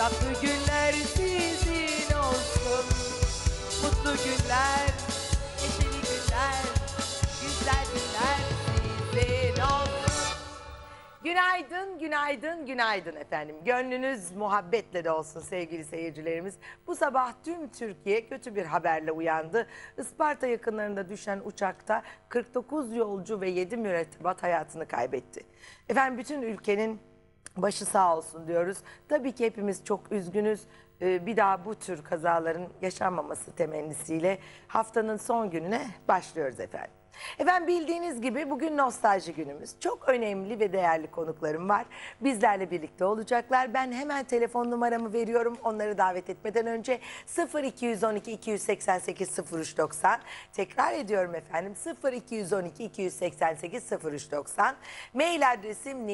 Tatlı günler sizin olsun. Mutlu günler, neşeli günler, güzel günler sizin olsun. Günaydın, günaydın, günaydın efendim. Gönlünüz muhabbetle de olsun sevgili seyircilerimiz. Bu sabah tüm Türkiye kötü bir haberle uyandı. Isparta yakınlarında düşen uçakta 49 yolcu ve 7 mürettebat hayatını kaybetti. Efendim bütün ülkenin başı sağ olsun diyoruz. Tabii ki hepimiz çok üzgünüz. Bir daha bu tür kazaların yaşanmaması temennisiyle haftanın son gününe başlıyoruz efendim. Efendim bildiğiniz gibi bugün nostalji günümüz. Çok önemli ve değerli konuklarım var. Bizlerle birlikte olacaklar. Ben hemen telefon numaramı veriyorum. Onları davet etmeden önce 0212 288 0390. Tekrar ediyorum efendim 0212 288 0390. Mail adresim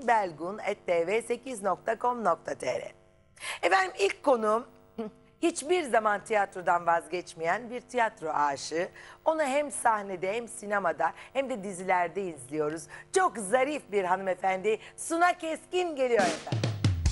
nilgunbelgun@tv8.com.tr. Efendim ilk konuğum hiçbir zaman tiyatrodan vazgeçmeyen bir tiyatro aşığı. Onu hem sahnede hem sinemada hem de dizilerde izliyoruz. Çok zarif bir hanımefendi Suna Keskin geliyor efendim.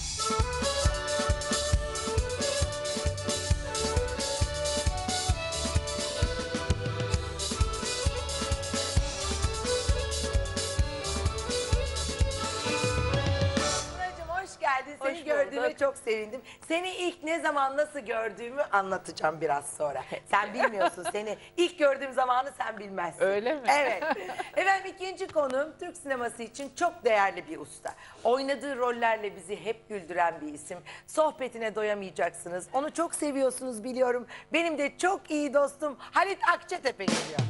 Hoş geldin. Seni gördüğüme çok sevindim. Seni ilk ne zaman nasıl gördüğümü anlatacağım biraz sonra. Sen bilmiyorsun. Seni ilk gördüğüm zamanı sen bilmezsin. Öyle mi? Evet. Efendim ikinci konuğum Türk sineması için çok değerli bir usta. Oynadığı rollerle bizi hep güldüren bir isim. Sohbetine doyamayacaksınız. Onu çok seviyorsunuz biliyorum. Benim de çok iyi dostum Halit Akçatepe geliyor.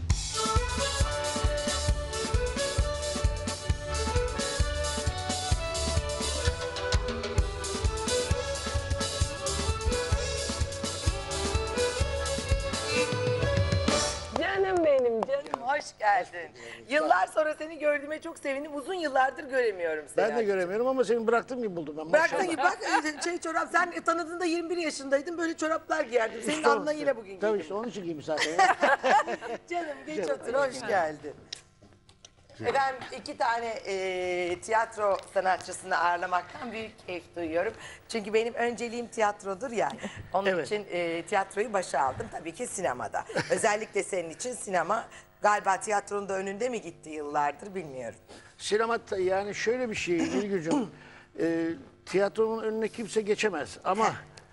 Canım benim canım. Hoş geldin. Yıllar sonra seni gördüğüme çok sevindim. Uzun yıllardır göremiyorum seni. Ben de göremiyorum ama seni bıraktığım gibi buldum ben. Bıraktın maşallah. gibi bak çorap. Sen tanıdığında 21 yaşındaydın böyle çoraplar giyerdin. Senin İşte o- anlayıyla bugün Tabii giydim. işte onun için giymiş zaten. Canım geç otur hoş geldin. Efendim iki tane tiyatro sanatçısını ağırlamaktan büyük keyif duyuyorum. Çünkü benim önceliğim tiyatrodur ya. Onun Evet. için tiyatroyu başa aldım. Tabii ki sinemada. Özellikle senin için sinema galiba tiyatronun da önünde mi gitti yıllardır bilmiyorum. Sinema yani şöyle bir şey Nilgüncüm. Tiyatronun önüne kimse geçemez ama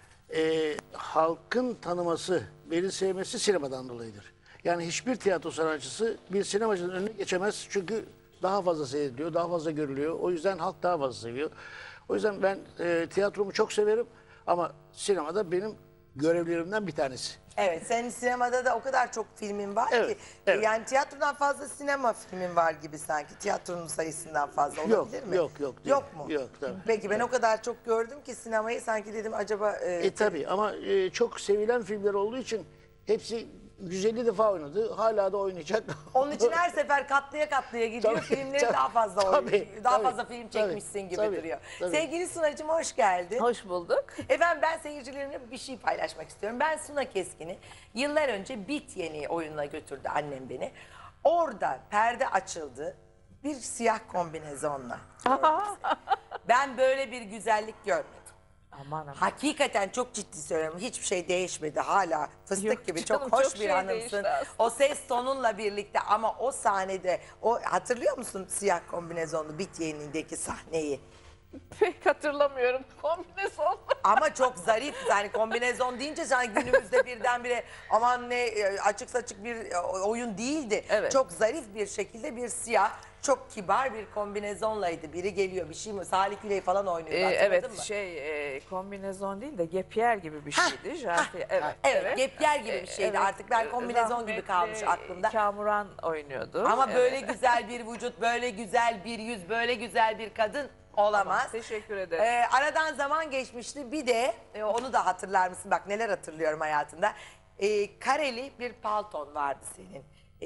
halkın tanıması, beni sevmesi sinemadan dolayıdır. Yani hiçbir tiyatro sanatçısı bir sinemacının önüne geçemez çünkü daha fazla seyrediliyor, daha fazla görülüyor. O yüzden halk daha fazla seviyor. O yüzden ben tiyatromu çok severim ama sinemada benim görevlerimden bir tanesi. Evet, senin sinemada da o kadar çok filmin var Evet, ki evet. yani tiyatrodan fazla sinema filmin var gibi sanki. Tiyatronun sayısından fazla olabilir mi? Yok, değil. Yok mu? Yok, tabii. Peki ben o kadar çok gördüm ki sinemayı sanki dedim acaba... Tabii ama çok sevilen filmler olduğu için hepsi 150 defa oynadı. Hala da oynayacak. Onun için her sefer katlaya katlaya gidiyor. Tabii, Filmleri tabii, daha fazla tabii, daha tabii, fazla film çekmişsin gibi tabii, duruyor. tabii. Sevgili Sunacığım hoş geldin. Hoş bulduk. Efendim ben seyircilerimle bir şey paylaşmak istiyorum. Ben Suna Keskin'i yıllar önce Bit Yeni oyununa götürdü annem beni. Orada perde açıldı bir siyah kombinezonla. Ben böyle bir güzellik görmedim. Aman aman. Hakikaten çok ciddi söylüyorum. Hiçbir şey değişmedi. Hala fıstık Yok gibi canım, çok hoş çok bir şey hanımsın. değişti aslında. O ses tonunla birlikte ama o sahnede o hatırlıyor musun siyah kombinezonlu Bit Yeni'ndeki sahneyi? Pek hatırlamıyorum kombinezon. Ama çok zarif yani kombinezon deyince sen günümüzde birdenbire aman ne açık saçık bir oyun değildi. Evet. Çok zarif bir şekilde bir siyah çok kibar bir kombinezonlaydı. Biri geliyor bir şey mi Salih Küley falan oynuyordu hatırladın Evet mı? kombinezon değil de gepier gibi bir şeydi. Janti, Evet, gepyer gibi bir şeydi Evet, artık ben kombinezon gibi rahmetli kalmış aklımda. Kamuran oynuyordu. Ama Evet. böyle güzel bir vücut, böyle güzel bir yüz, böyle güzel bir kadın olamaz. Teşekkür ederim. Aradan zaman geçmişti. Bir de onu da hatırlar mısın? Bak neler hatırlıyorum hayatında. Kareli bir palton vardı senin.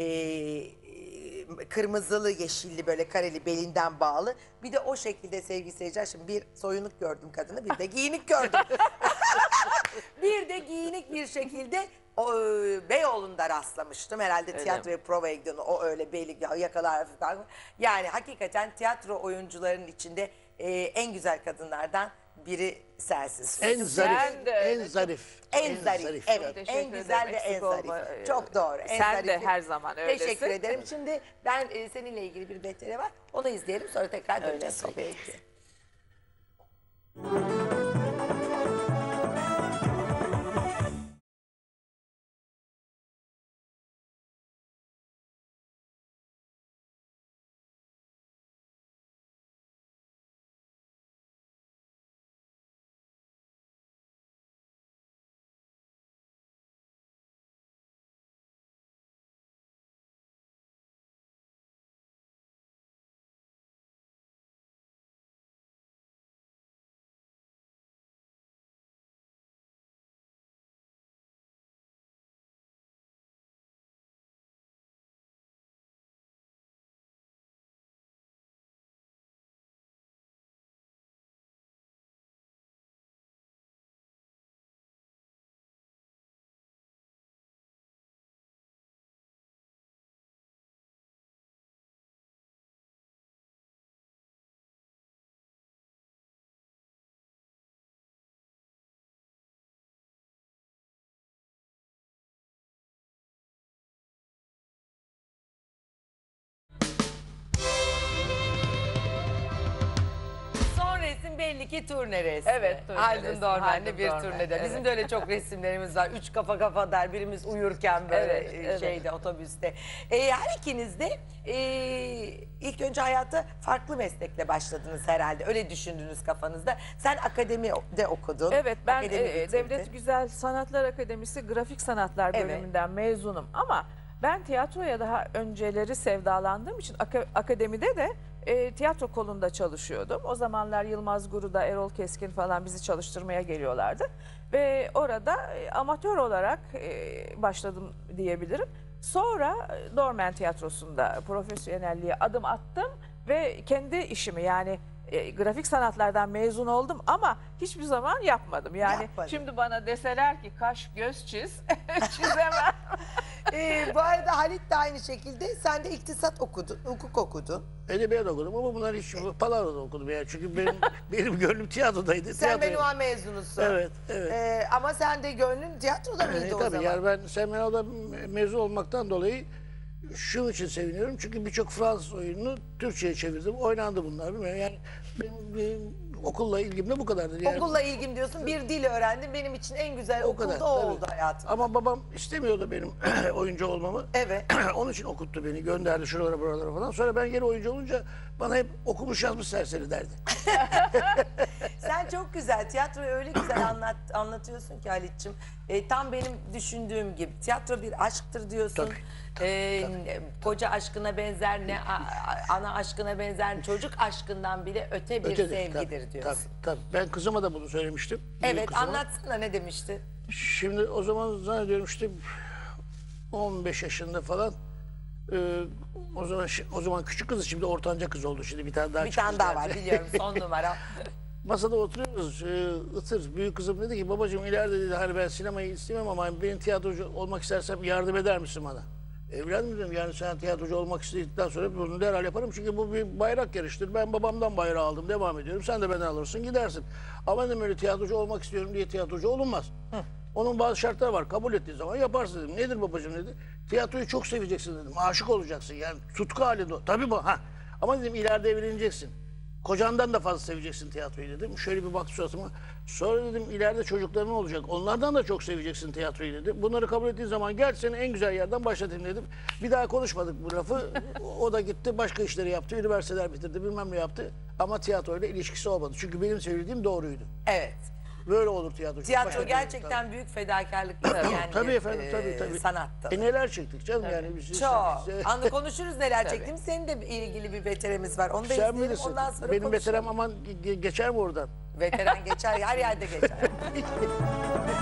Kırmızılı, yeşilli böyle kareli belinden bağlı. Bir de o şekilde sevgili seyirciler. Şimdi bir soyunuk gördüm kadını, bir de giyinik gördüm. Bir de giyinik bir şekilde Beyoğlu'nda rastlamıştım. Herhalde Öyle tiyatroya provaya gidiyordu. O öyle beli yakalar hafif. Yani hakikaten tiyatro oyuncularının içinde en güzel kadınlardan biri sensin. En zarif, Sen de en öyle. zarif. En zarif, evet. Teşekkür En güzel ederim, ve en eksik zarif. olma. Çok doğru. En Sen de zarifi. her zaman öylesin. Teşekkür ederim. Şimdi ben seninle ilgili bir betere var. Onu izleyelim, sonra tekrar döneceğiz sohbetimize. Son resim belli ki turne resmi. Evet, turne Haldun resmi, Dormen'le Haldun bir Dormen, turnede. evet. Bizim de öyle çok resimlerimiz var. Üç kafa kafa der. Birimiz uyurken böyle Evet, evet. şeyde, otobüste. Her ikiniz de ilk önce hayata farklı meslekle başladınız herhalde. Öyle düşündünüz kafanızda. Sen akademide okudun. Evet, ben Akademi bitirdin. Devlet Güzel Sanatlar Akademisi Grafik Sanatlar Evet. bölümünden mezunum ama ben tiyatroya daha önceleri sevdalandığım için akademide de tiyatro kolunda çalışıyordum. O zamanlar Yılmaz Guru'da, Erol Keskin falan bizi çalıştırmaya geliyorlardı. Ve orada amatör olarak başladım diyebilirim. Sonra Dormen Tiyatrosu'nda profesyonelliğe adım attım ve kendi işimi yani grafik sanatlardan mezun oldum ama hiçbir zaman yapmadım. Yani Yapmadın. şimdi bana deseler ki kaş göz çiz, çizemem. Bu arada Halit de aynı şekilde. Sen de iktisat okudun, hukuk okudun. Edebiyat okudum ama bunlar hiç Palavra'da okudum yani. Çünkü benim gönlüm tiyatrodaydı. Sen Tiyatroya- Benoît mezunusun. Evet, evet. Ama sen de gönlün tiyatroda mıydı o Tabii zaman? yani ben Semena'da mezun olmaktan dolayı şunun için seviniyorum. Çünkü birçok Fransız oyununu Türkçe'ye çevirdim. Oynandı bunlar. Bilmiyorum. Yani benim okulla ilgim de bu kadardır. Yani Okulla ilgim diyorsun, bir dil öğrendim. Benim için en güzel o okulda kadar. o tabii. oldu hayatım. Ama babam istemiyordu benim oyuncu olmamı. Evet. Onun için okuttu beni. Gönderdi şuralara buralara falan. Sonra ben geri oyuncu olunca bana hep okumuş yazmış serseri derdi. Sen çok güzel, tiyatroyu öyle güzel anlatıyorsun ki Halit'ciğim. Tam benim düşündüğüm gibi. Tiyatro bir aşktır diyorsun. Koca aşkına benzer, ne ana aşkına benzer, çocuk aşkından bile öte bir Ötedir, sevgidir tabii, diyorsun. Tabii. Ben kızıma da bunu söylemiştim. Büyük Evet, kızıma. anlatsana ne demişti? Şimdi o zaman zannediyorum işte 15 yaşında falan. O zaman küçük kız, şimdi ortanca kız oldu. Şimdi bir tane daha Bir çıktı tane daha zaten. var biliyorum, son numara. Masada oturuyoruz. Itır büyük kızım dedi ki babacığım ileride dedi hani ben sinemayı istemem ama benim tiyatrocu olmak istersem yardım eder misin bana? Evladım dedim yani sen tiyatrocu olmak istedikten sonra bunu derhal yaparım. Çünkü bu bir bayrak yarıştır. Ben babamdan bayrağı aldım, devam ediyorum. Sen de benden alırsın gidersin. Ama dedim öyle tiyatrocu olmak istiyorum diye tiyatrocu olunmaz. Onun bazı şartları var. Kabul ettiği zaman yaparsın dedim. Nedir babacığım dedi. Tiyatroyu çok seveceksin dedim. Aşık olacaksın yani tutku halinde. Tabii bu. Ha. Ama dedim ileride evleneceksin. Kocandan da fazla seveceksin tiyatroyu dedim. Şöyle bir baktı suratıma. Sonra dedim ileride çocukların olacak. Onlardan da çok seveceksin tiyatroyu dedim. Bunları kabul ettiğin zaman gel seni en güzel yerden başlatayım dedim. Bir daha konuşmadık bu lafı. O da gitti başka işleri yaptı. Üniversiteler bitirdi bilmem ne yaptı. Ama tiyatroyla ilişkisi olmadı. Çünkü benim söylediğim doğruydu. Evet. Böyle olur tiyatro. Tiyatro Başka gerçekten büyük fedakarlık isteyen Tabii bir efendim tabii. sanattır. Neler çektik canım yani. Çok. Anlı konuşuruz neler çektiğimiz. Senin de ilgili bir veterimiz var. Onu da Sen izleyelim. bilirsin. Ondan sonra Benim konuşalım. veteram aman geçer mi oradan? Veteran geçer, her yerde geçer.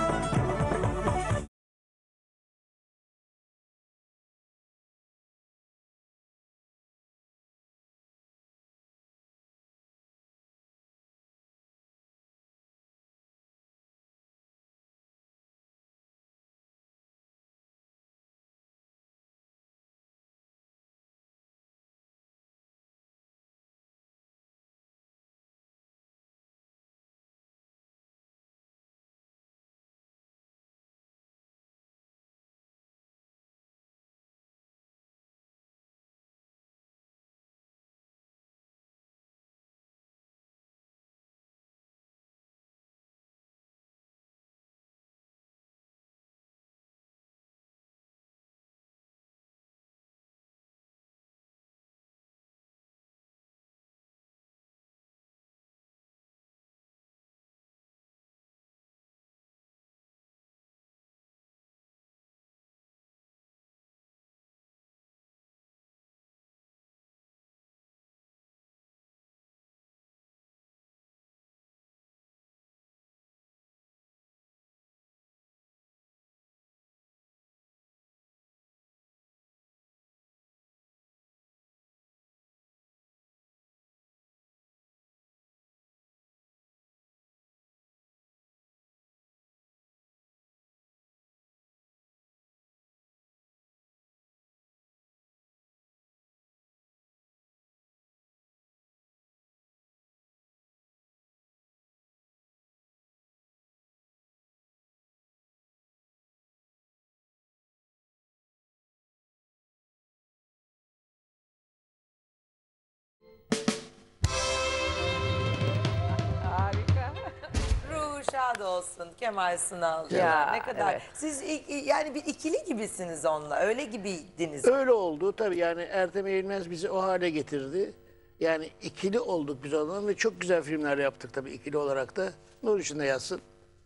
razı olsun Kemal Sunal. Ya, Ne kadar. evet. Siz yani bir ikili gibisiniz onunla. Öyle gibiydiniz. Öyle oldu tabii, yani Ertem Eğilmez bizi o hale getirdi. Yani ikili olduk biz onunla ve çok güzel filmler yaptık tabii ikili olarak da. Nur içinde yatsın.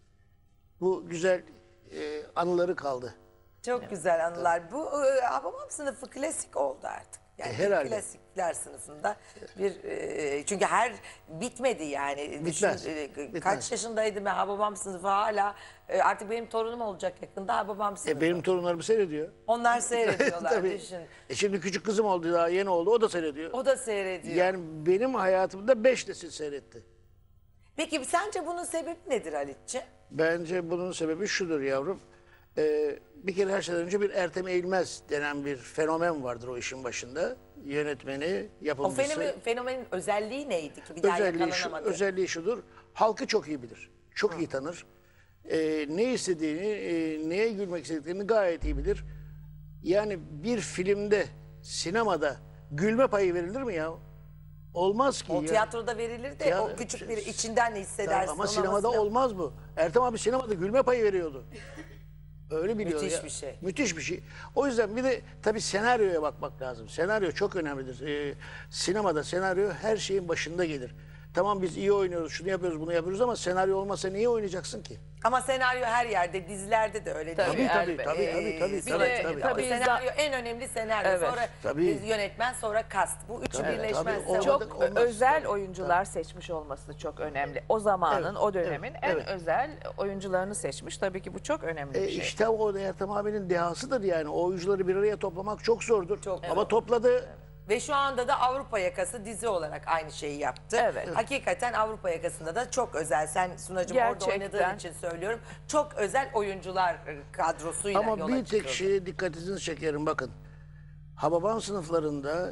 Bu güzel anıları kaldı. Çok güzel anılar. Bu Hababam sınıfı klasik oldu artık. Yani bir herhalde. klasikler sınıfında bir çünkü bitmedi yani. Bitmez. Düşün, kaç yaşındaydım ben, Hababam sınıfı hala artık benim torunum olacak yakında Hababam sınıfı. Benim torunlarım seyrediyor. Onlar seyrediyorlar Tabii. düşün. Şimdi küçük kızım oldu, daha yeni oldu, o da seyrediyor. O da seyrediyor. Yani benim hayatımda 5 nesil seyretti. Peki sence bunun sebebi nedir Halitçi? Bence bunun sebebi şudur yavrum. Bir kere her şeyden önce bir Ertem Eğilmez denen bir fenomen vardır o işin başında. Yönetmeni, O yapımcısı. fenomenin özelliği neydi ki bir daha yakalanamadı? Özelliği şudur. Halkı çok iyi bilir. Çok iyi tanır. Ne istediğini, neye gülmek istediklerini gayet iyi bilir. Yani bir filmde, sinemada gülme payı verilir mi ya? Olmaz ki O ya. tiyatroda verilir de o küçük bir içinden hissedersin. Ama ona sinemada nasıl- olmaz bu. Ertem abi sinemada gülme payı veriyordu. Öyle biliyor Müthiş ya. bir şey. Müthiş bir şey. O yüzden bir de tabii senaryoya bakmak lazım. Senaryo çok önemlidir. Sinemada senaryo her şeyin başında gelir. Tamam biz iyi oynuyoruz, şunu yapıyoruz, bunu yapıyoruz ama senaryo olmasa niye oynayacaksın ki? Ama senaryo her yerde, dizilerde de öyle değil mi? Tabii elbette. tabii. Senaryo en önemli senaryo. Evet. Sonra Tabii. Yönetmen, sonra kast. Bu üçü Tabii, birleşmezse tabii. Çok Olmaz, özel tabii. oyuncular seçmiş olması çok önemli. O zamanın, Evet, o dönemin evet, en evet. özel oyuncularını seçmiş. Tabii ki bu çok önemli bir şey. İşte o Ertem abinin dehasıdır yani. O oyuncuları bir araya toplamak çok zordur. Çok Ama topladı. Ve şu anda da Avrupa Yakası dizi olarak aynı şeyi yaptı. Evet. Hakikaten Avrupa Yakası'nda da çok özel. Sen Sunacığım orada Gerçekten. oynadığın için söylüyorum. Çok özel oyuncular kadrosuyla Ama yola bir tek çıkıldı. şeye dikkatinizi çekerim bakın. Hababam sınıflarında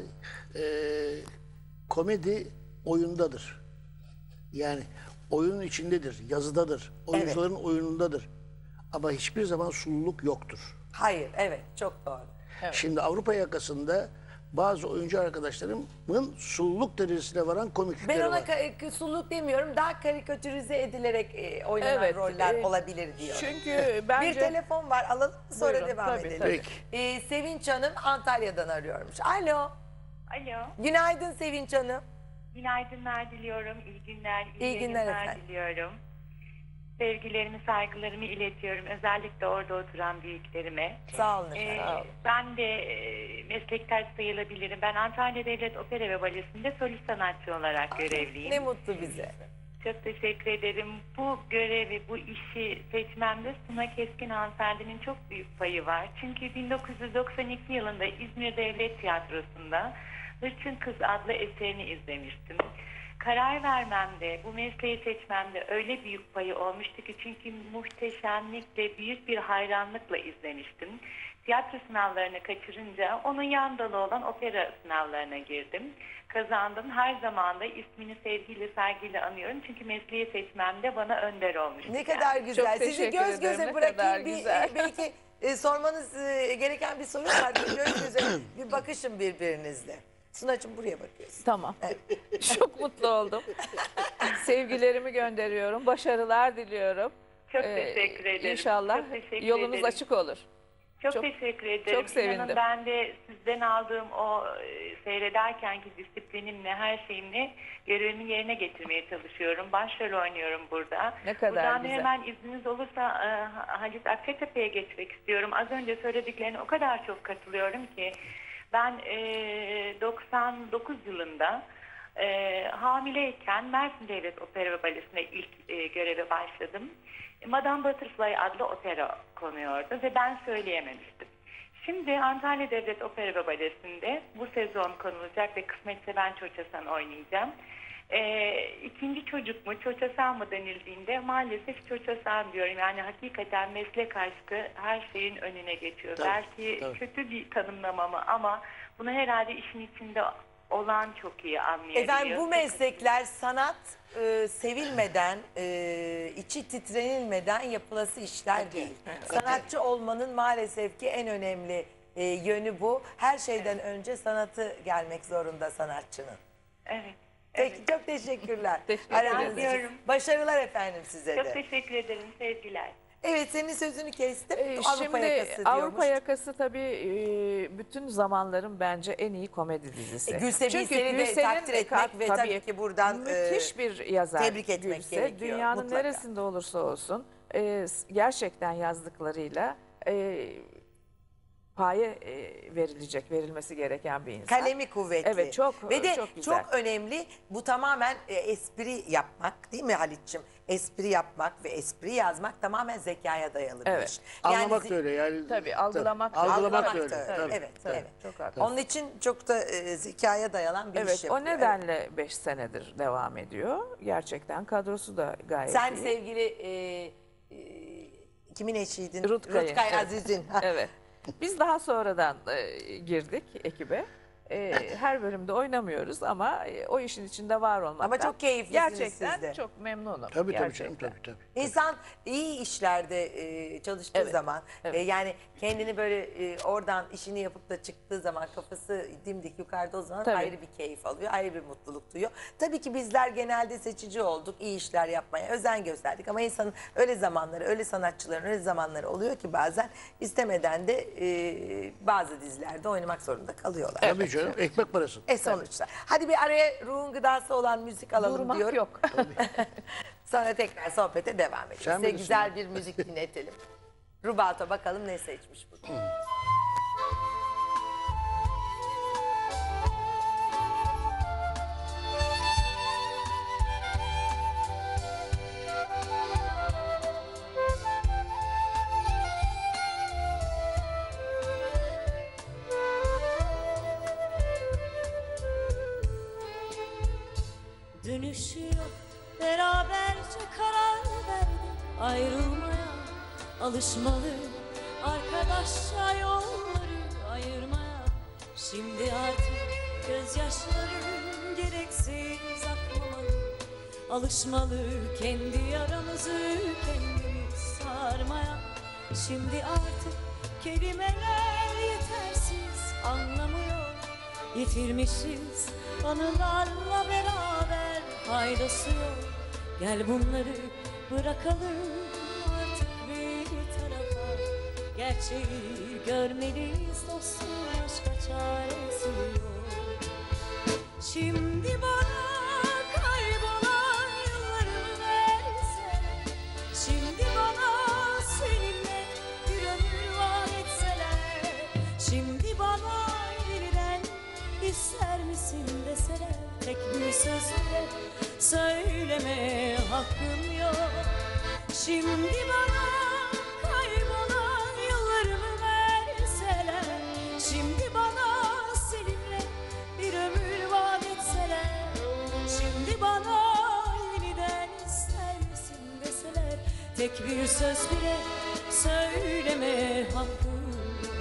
komedi oyundadır. Yani oyunun içindedir, yazıdadır, oyuncuların oyunundadır. Ama hiçbir zaman sululuk yoktur. Hayır, evet, çok doğru. Şimdi Avrupa yakasında bazı oyuncu arkadaşlarımın sululuk derecesine varan komiklikleri Ben ona var. suluk demiyorum, daha karikatürize edilerek oynanan Evet, roller olabilir diyor. Çünkü bence... Bir telefon var, alalım sonra Buyurun, devam tabii, edelim. tabii. Peki. Sevinç Hanım Antalya'dan arıyormuş. Alo, Alo, günaydın Sevinç Hanım. günaydınlar diliyorum, iyi günler, İyi günler yayınlar efendim. diliyorum. Sevgilerimi, saygılarımı iletiyorum, özellikle orada oturan büyüklerime. Sağ olun efendim. Ben de meslektaş sayılabilirim. Ben Antalya Devlet Opera ve Balesi'nde solist sanatçı olarak görevliyim. Ne mutlu bize. Çok teşekkür ederim. Bu görevi, bu işi seçmemde Suna Keskin hanımefendinin çok büyük payı var. Çünkü 1992 yılında İzmir Devlet Tiyatrosu'nda Hırçın Kız adlı eserini izlemiştim. Karar vermemde, bu mesleği seçmemde öyle büyük payı olmuştu ki çünkü muhteşemlikle, büyük bir hayranlıkla izlemiştim. Tiyatro sınavlarını kaçırınca onun yan dalı olan opera sınavlarına girdim. Kazandım. Her zaman da ismini sevgiyle, saygıyla anıyorum. Çünkü mesleği seçmemde bana önder olmuştu. Ne kadar güzel. Çok Sizi teşekkür göz ederim, göze ne bırakayım. kadar Bir, güzel. belki sormanız gereken bir soru var. Bir göz göze bir bakışın birbirinizle. Sunacığım buraya bakıyorsun. Tamam. Çok mutlu oldum. Sevgilerimi gönderiyorum. Başarılar diliyorum. Çok teşekkür ederim. İnşallah Çok teşekkür yolunuz ederim. açık olur. Çok, Çok- teşekkür ederim. çok sevindim. İnanın ben de sizden aldığım o seyrederkenki disiplinimle, her şeyimle görevimi yerine getirmeye çalışıyorum. Başrol oynuyorum burada. Ne kadar Buradan da güzel. hemen izniniz olursa Halit Akçatepe'ye geçmek istiyorum. Az önce söylediklerine o kadar çok katılıyorum ki. Ben 99 yılında hamileyken Mersin Devlet Opera ve Balesi'nde ilk göreve başladım. Madame Butterfly adlı opera konuyordu ve ben söyleyememiştim. Şimdi Antalya Devlet Opera ve Balesi'nde bu sezon konulacak ve kısmetse ben Çoçasan oynayacağım. İkinci çocuk mu Çoçasan mı denildiğinde maalesef Çoçasan diyorum. Yani hakikaten meslek aşkı her şeyin önüne geçiyor. Tabii, Belki tabii. kötü bir tanımlama mı ama bunu herhalde işin içinde olan çok iyi anlayabiliyor. Efendim bu meslekler sanat sevilmeden, içi titrenilmeden yapılası işler değil. Sanatçı olmanın maalesef ki en önemli yönü bu. Her şeyden önce sanatı gelmek zorunda sanatçının. Evet. Peki çok teşekkürler. Teşekkür Aradığınız ederim. için. Başarılar efendim size Çok de. teşekkür ederim. Sevgiler. Evet senin sözünü kestim. Avrupa Şimdi yakası Avrupa diyormuş. Yakası tabii bütün zamanların bence en iyi komedi dizisi. Gülse Birsel'i de takdir etmek ve tabii ki buradan müthiş bir yazar. tebrik etmek Gülse. gerekiyor, Dünyanın mutlaka. neresinde olursa olsun gerçekten yazdıklarıyla paye verilmesi gereken bir insan. kalemi kuvvetli. Evet, çok Ve de çok güzel. çok önemli bu tamamen espri yapmak değil mi Halit'ciğim? Espri yapmak ve espri yazmak tamamen zekaya dayalı bir Evet. iş. Anlamak zi- da öyle yani. Tabii, algılamak da- Algılamak da Algılamak öyle. da öyle. Tabii, Evet, tabii. evet. Çok haklısın. Onun için çok da zekaya dayanan bir iş Evet, yapıyor. o nedenle 5 senedir devam ediyor. Gerçekten kadrosu da gayet Sen iyi. sevgili kimin eşiydin? Rutkay. Rutkay Evet. Aziz'in. Evet. Biz daha sonradan girdik ekibe. Her bölümde oynamıyoruz ama o işin içinde var olmaktan. Ama çok keyiflisiniz gerçekten siz de. çok memnunum. Tabii tabii gerçekten. canım tabii tabii. İnsan iyi işlerde çalıştığı Evet, zaman evet. yani kendini böyle oradan işini yapıp da çıktığı zaman kafası dimdik yukarıda o zaman Tabii. ayrı bir keyif alıyor, ayrı bir mutluluk duyuyor. Tabii ki bizler genelde seçici olduk, iyi işler yapmaya özen gösterdik ama insanın öyle zamanları, öyle sanatçıların öyle zamanları oluyor ki bazen istemeden de bazı dizilerde oynamak zorunda kalıyorlar. Tabii canım ekmek parası. Sonuçta. Hadi bir araya ruhun gıdası olan müzik alalım Durmak diyorum. yok. Sonra tekrar sohbete devam edelim. Sen Size bilirsin. güzel bir müzik dinletelim. Rubato bakalım ne seçmiş bugün. Dönüşü yok, beraberce karar verdik ayrılmaya. Alışmalı arkadaşça yolları ayırmaya. Şimdi artık gözyaşlarım gereksiz akmamalı. Alışmalı kendi yaramızı kendimiz sarmaya. Şimdi artık kelimeler yetersiz anlamıyor. Yitirmişiz anılarla beraber faydası yok. Gel bunları bırakalım artık bir tarafa. Gerçeği görmeliyiz dostum, başka çaresi yok. Şimdi bana kaybolan yıllarımı verseler, şimdi bana seninle bir ömür vaat etseler, şimdi bana yeniden ister misin deseler, tek bir söz bile söyleme hakkım yok. Şimdi bana kaybolan yıllarımı verseler, şimdi bana seninle bir ömür vaat etseler, şimdi bana yeniden ister misin deseler, tek bir söz bile söyleme hakkım yok.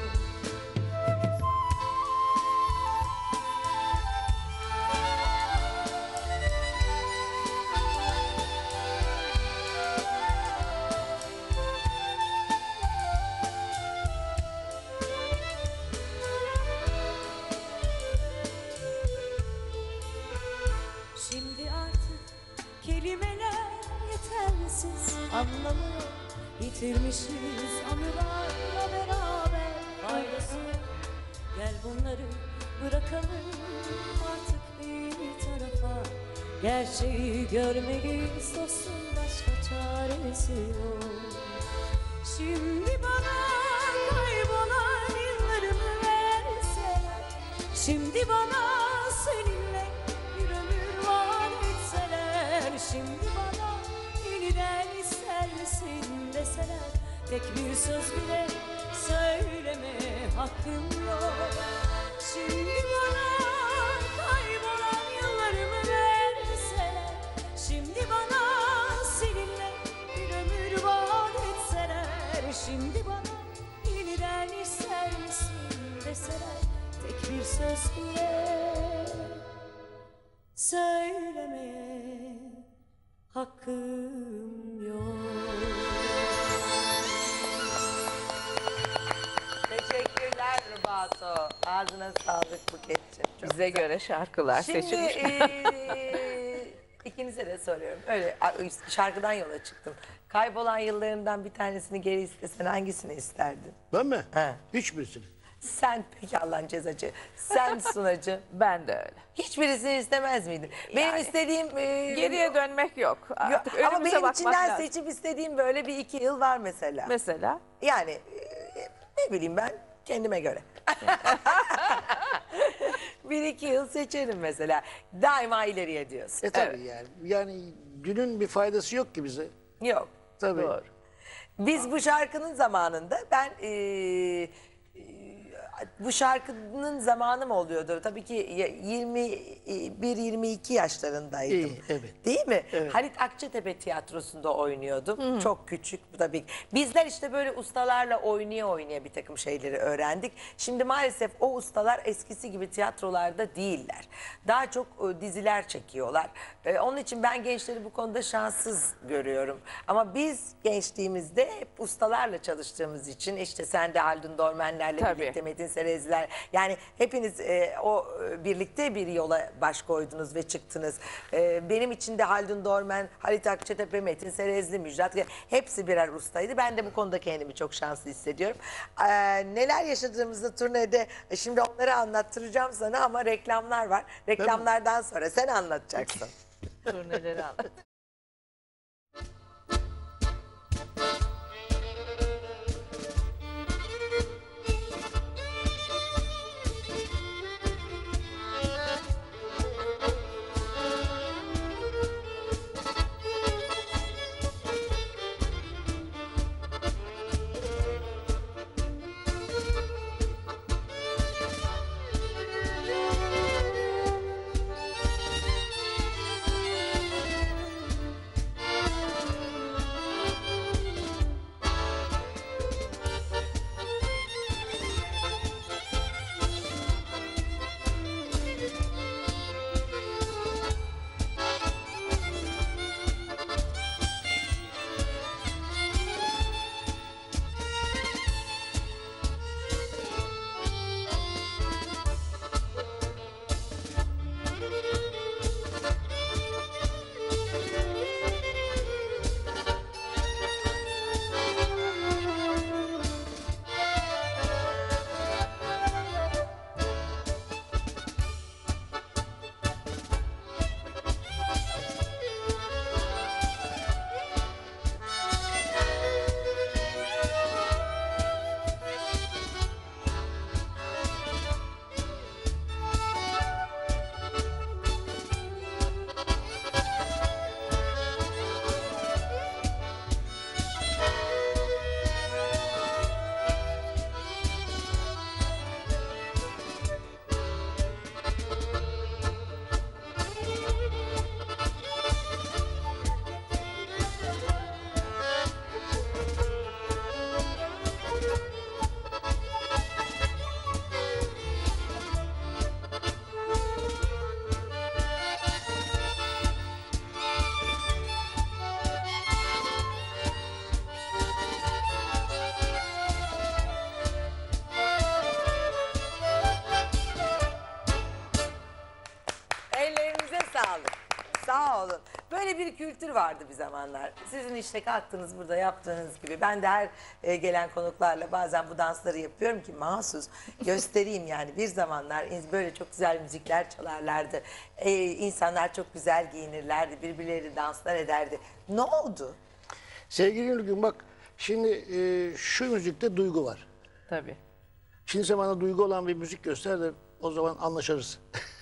Şimdi artık kelimeler yetersiz anlamı yok. Yitirmişiz anılarla beraber faydası yok. Gel bunları bırakalım artık bir tarafa. Gerçeği görmeliyiz dostum, başka çaresi yok. Şimdi bana kaybolan yıllarımı verseler, şimdi bana seninle bir ömür vaat etseler, şimdi bana yeniden ister misin deseler, tek bir söz bile söyleme hakkım yok. Şimdi bana kaybolan yıllarımı verseler, şimdi bana seninle bir ömür vaat etseler, şimdi bana yeniden ister misin deseler, tek bir söz bile söylemeye hakkım yok. Teşekkürler Rubato. Buket'ciğim. Çok Bize güzel. göre şarkılar Şimdi seçilmiş. ikinize de soruyorum. Öyle şarkıdan yola çıktım. Kaybolan yıllarından bir tanesini geri istesen hangisini isterdin? Ben mi? He. Hiçbirisini. Sen peki Allah'ın cezacı. Sen Sunacı. Ben de öyle. Hiçbirisini istemez miydin? Benim Yani, istediğim... Geriye dönmek yok. Artık ama önümüze benim bakmak içinden lazım. seçip istediğim böyle bir 2 yıl var mesela. Mesela Yani ne bileyim ben kendime göre. 1-2 yıl seçerim mesela. Daima ileriye diyorsun. Tabii yani. Yani dünün bir faydası yok ki bize. Yok. Tabii. doğru. Biz bu şarkının zamanında ben bu şarkının zamanı mı oluyordu? Tabii ki 21-22 yaşlarındaydım. İyi, evet. Değil mi? Evet. Halit Akçatepe tiyatrosunda oynuyordum. Çok küçük tabii. Bizler işte böyle ustalarla oynaya bir takım şeyleri öğrendik. Şimdi maalesef o ustalar eskisi gibi tiyatrolarda değiller. Daha çok diziler çekiyorlar. Onun için ben gençleri bu konuda şanssız görüyorum. Ama biz gençliğimizde hep ustalarla çalıştığımız için işte sen de Haldun Dormenlerle Tabii. birlikte Metin Serezler, yani hepiniz birlikte bir yola baş koydunuz ve çıktınız. Benim için de Haldun Dormen, Halit Akçatepe, Metin Serezli, Müjdat, hepsi birer ustaydı. Ben de bu konuda kendimi çok şanslı hissediyorum. Neler yaşadığımızda turnede, şimdi onları anlattıracağım sana ama reklamlar var. Reklamlardan sonra sen anlatacaksın. Turneleri anlat. Ellerinize sağlık. Sağ olun. Böyle bir kültür vardı bir zamanlar. Sizin işte kalktınız burada yaptığınız gibi. Ben de her gelen konuklarla bazen bu dansları yapıyorum ki mahsus göstereyim yani. Bir zamanlar böyle çok güzel müzikler çalarlardı. İnsanlar çok güzel giyinirlerdi. Birbirleri danslar ederdi. Ne oldu? Sevgili Nurgül bak şimdi şu müzikte duygu var. Tabii. Şimdi sen bana duygu olan bir müzik göster de o zaman anlaşırız.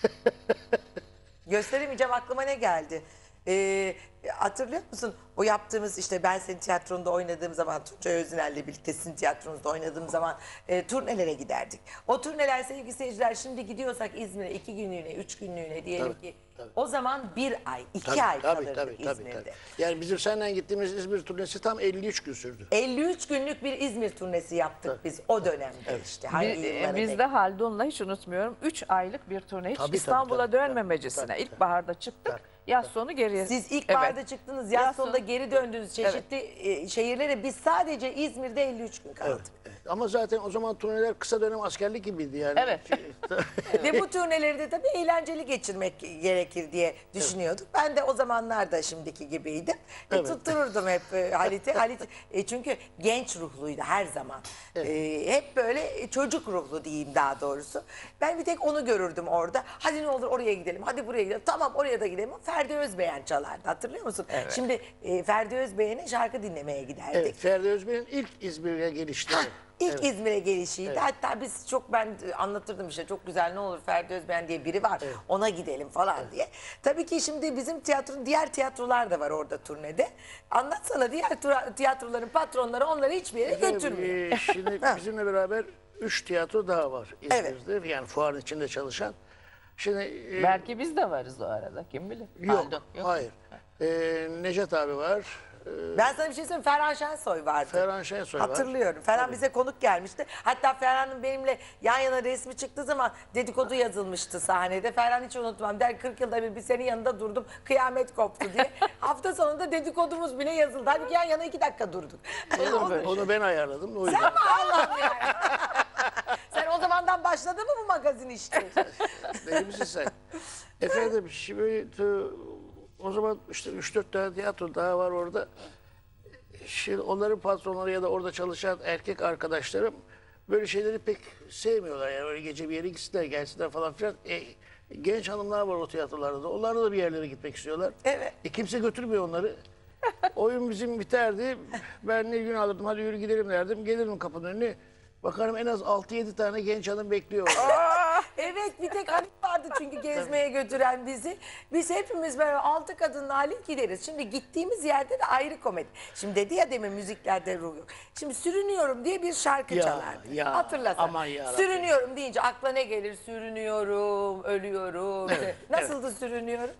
Gösteremeyeceğim, aklıma ne geldi? Hatırlıyor musun? O yaptığımız işte ben senin tiyatronda oynadığım zaman, Tuncay Özüner'le birlikte sizin tiyatronuzda oynadığım zaman turnelere giderdik. O turneler sevgili seyirciler, şimdi gidiyorsak İzmir'e 2 günlüğüne, 3 günlüğüne diyelim Tabii, ki tabii. o zaman 1 ay, 2 Tabii, ay tabii, kalırdık tabii, İzmir'de. tabii. Yani bizim seninle gittiğimiz İzmir turnesi tam 53 gün sürdü. 53 günlük bir İzmir turnesi yaptık biz o dönemde işte. Hangi yıllara Biz denk- de Haldun'la hiç unutmuyorum 3 aylık bir turne hiç Tabii, İstanbul'a tabii, dönmemecesine. tabii, İlkbaharda çıktık. Yaz sonu geriye. Siz ilk Evet. barda çıktınız, yaz Yaz sonunda sonu- geri döndünüz çeşitli şehirlere. Biz sadece İzmir'de 53 gün kaldık. Evet, evet. Ama zaten o zaman turneler kısa dönem askerlik gibiydi yani. Evet. Ve bu turneleri de tabii eğlenceli geçirmek gerekir diye düşünüyorduk. Ben de o zamanlar da şimdiki gibiydim. Evet. Tuttururdum hep Halit'i. Çünkü genç ruhluydu her zaman. Hep böyle çocuk ruhlu diyeyim daha doğrusu. Ben bir tek onu görürdüm orada. Hadi ne olur oraya gidelim, hadi buraya gidelim. Tamam oraya da gidelim. Ferdi Özbeğen çalardı, hatırlıyor musun? Şimdi Ferdi Özbeğen'e şarkı dinlemeye giderdik. Evet, Ferdi Özbey'in ilk İzmir'e gelişleri. İlk İzmir'e gelişiydi. Hatta biz ben anlatırdım işte, çok güzel, ne olur Ferdi Özbeğen diye biri var. Ona gidelim falan diye. Tabii ki şimdi bizim diğer tiyatrolar da var orada turnede. Anlatsana, diğer tiyatroların patronları onları hiçbir yere götürmüyor. Şimdi bizimle beraber 3 tiyatro daha var İzmir'de. Yani fuarın içinde çalışan. Şimdi Belki biz de varız o arada, kim bilir. yok, Pardon, hayır. Necat abi var. Ben sana bir şey söyleyeyim, Ferhan Şensoy vardı. Ferhan Şensoy var. Hatırlıyorum. Ferhan bize konuk gelmişti. Hatta Ferhan'ın benimle yan yana resmi çıktığı zaman dedikodu yazılmıştı sahnede. Ferhan hiç unutmam. Der 40 yılda bir senin yanında durdum. Kıyamet koptu diye. Hafta sonunda dedikodumuz bile yazıldı. Halbuki yan yana 2 dakika durduk. Onu ben ayarladım. O yüzden. Sen mi Allah'ım ya? Sen o zamandan başladı mı bu magazin işleri? Deli misin sen? Efendim şimdi o zaman işte 3-4 tane tiyatro daha var orada. Şimdi onların patronları ya da orada çalışan erkek arkadaşlarım böyle şeyleri pek sevmiyorlar. Yani öyle gece bir yere gitsinler, gelsinler falan filan. Genç hanımlar var o tiyatrolarda da. Onlar da bir yerlere gitmek istiyorlar. Evet. Kimse götürmüyor onları. Oyun bizim biterdi. Ben ne gün alırdım, hadi yürü gidelim derdim. Gelirdim kapının önüne. Bakarım en az 6-7 tane genç hanım bekliyor. Evet, bir tek Halit vardı çünkü gezmeye götüren bizi. Biz hepimiz böyle 6 kadınla Halit gideriz. Şimdi gittiğimiz yerde de ayrı komedi. Şimdi dedi ya demin müziklerde ruh yok. Şimdi sürünüyorum diye bir şarkı Ya, çalardı. ya, Hatırlasana. aman yarabbim. Sürünüyorum deyince akla ne gelir? Sürünüyorum, ölüyorum. Nasıldı sürünüyorum?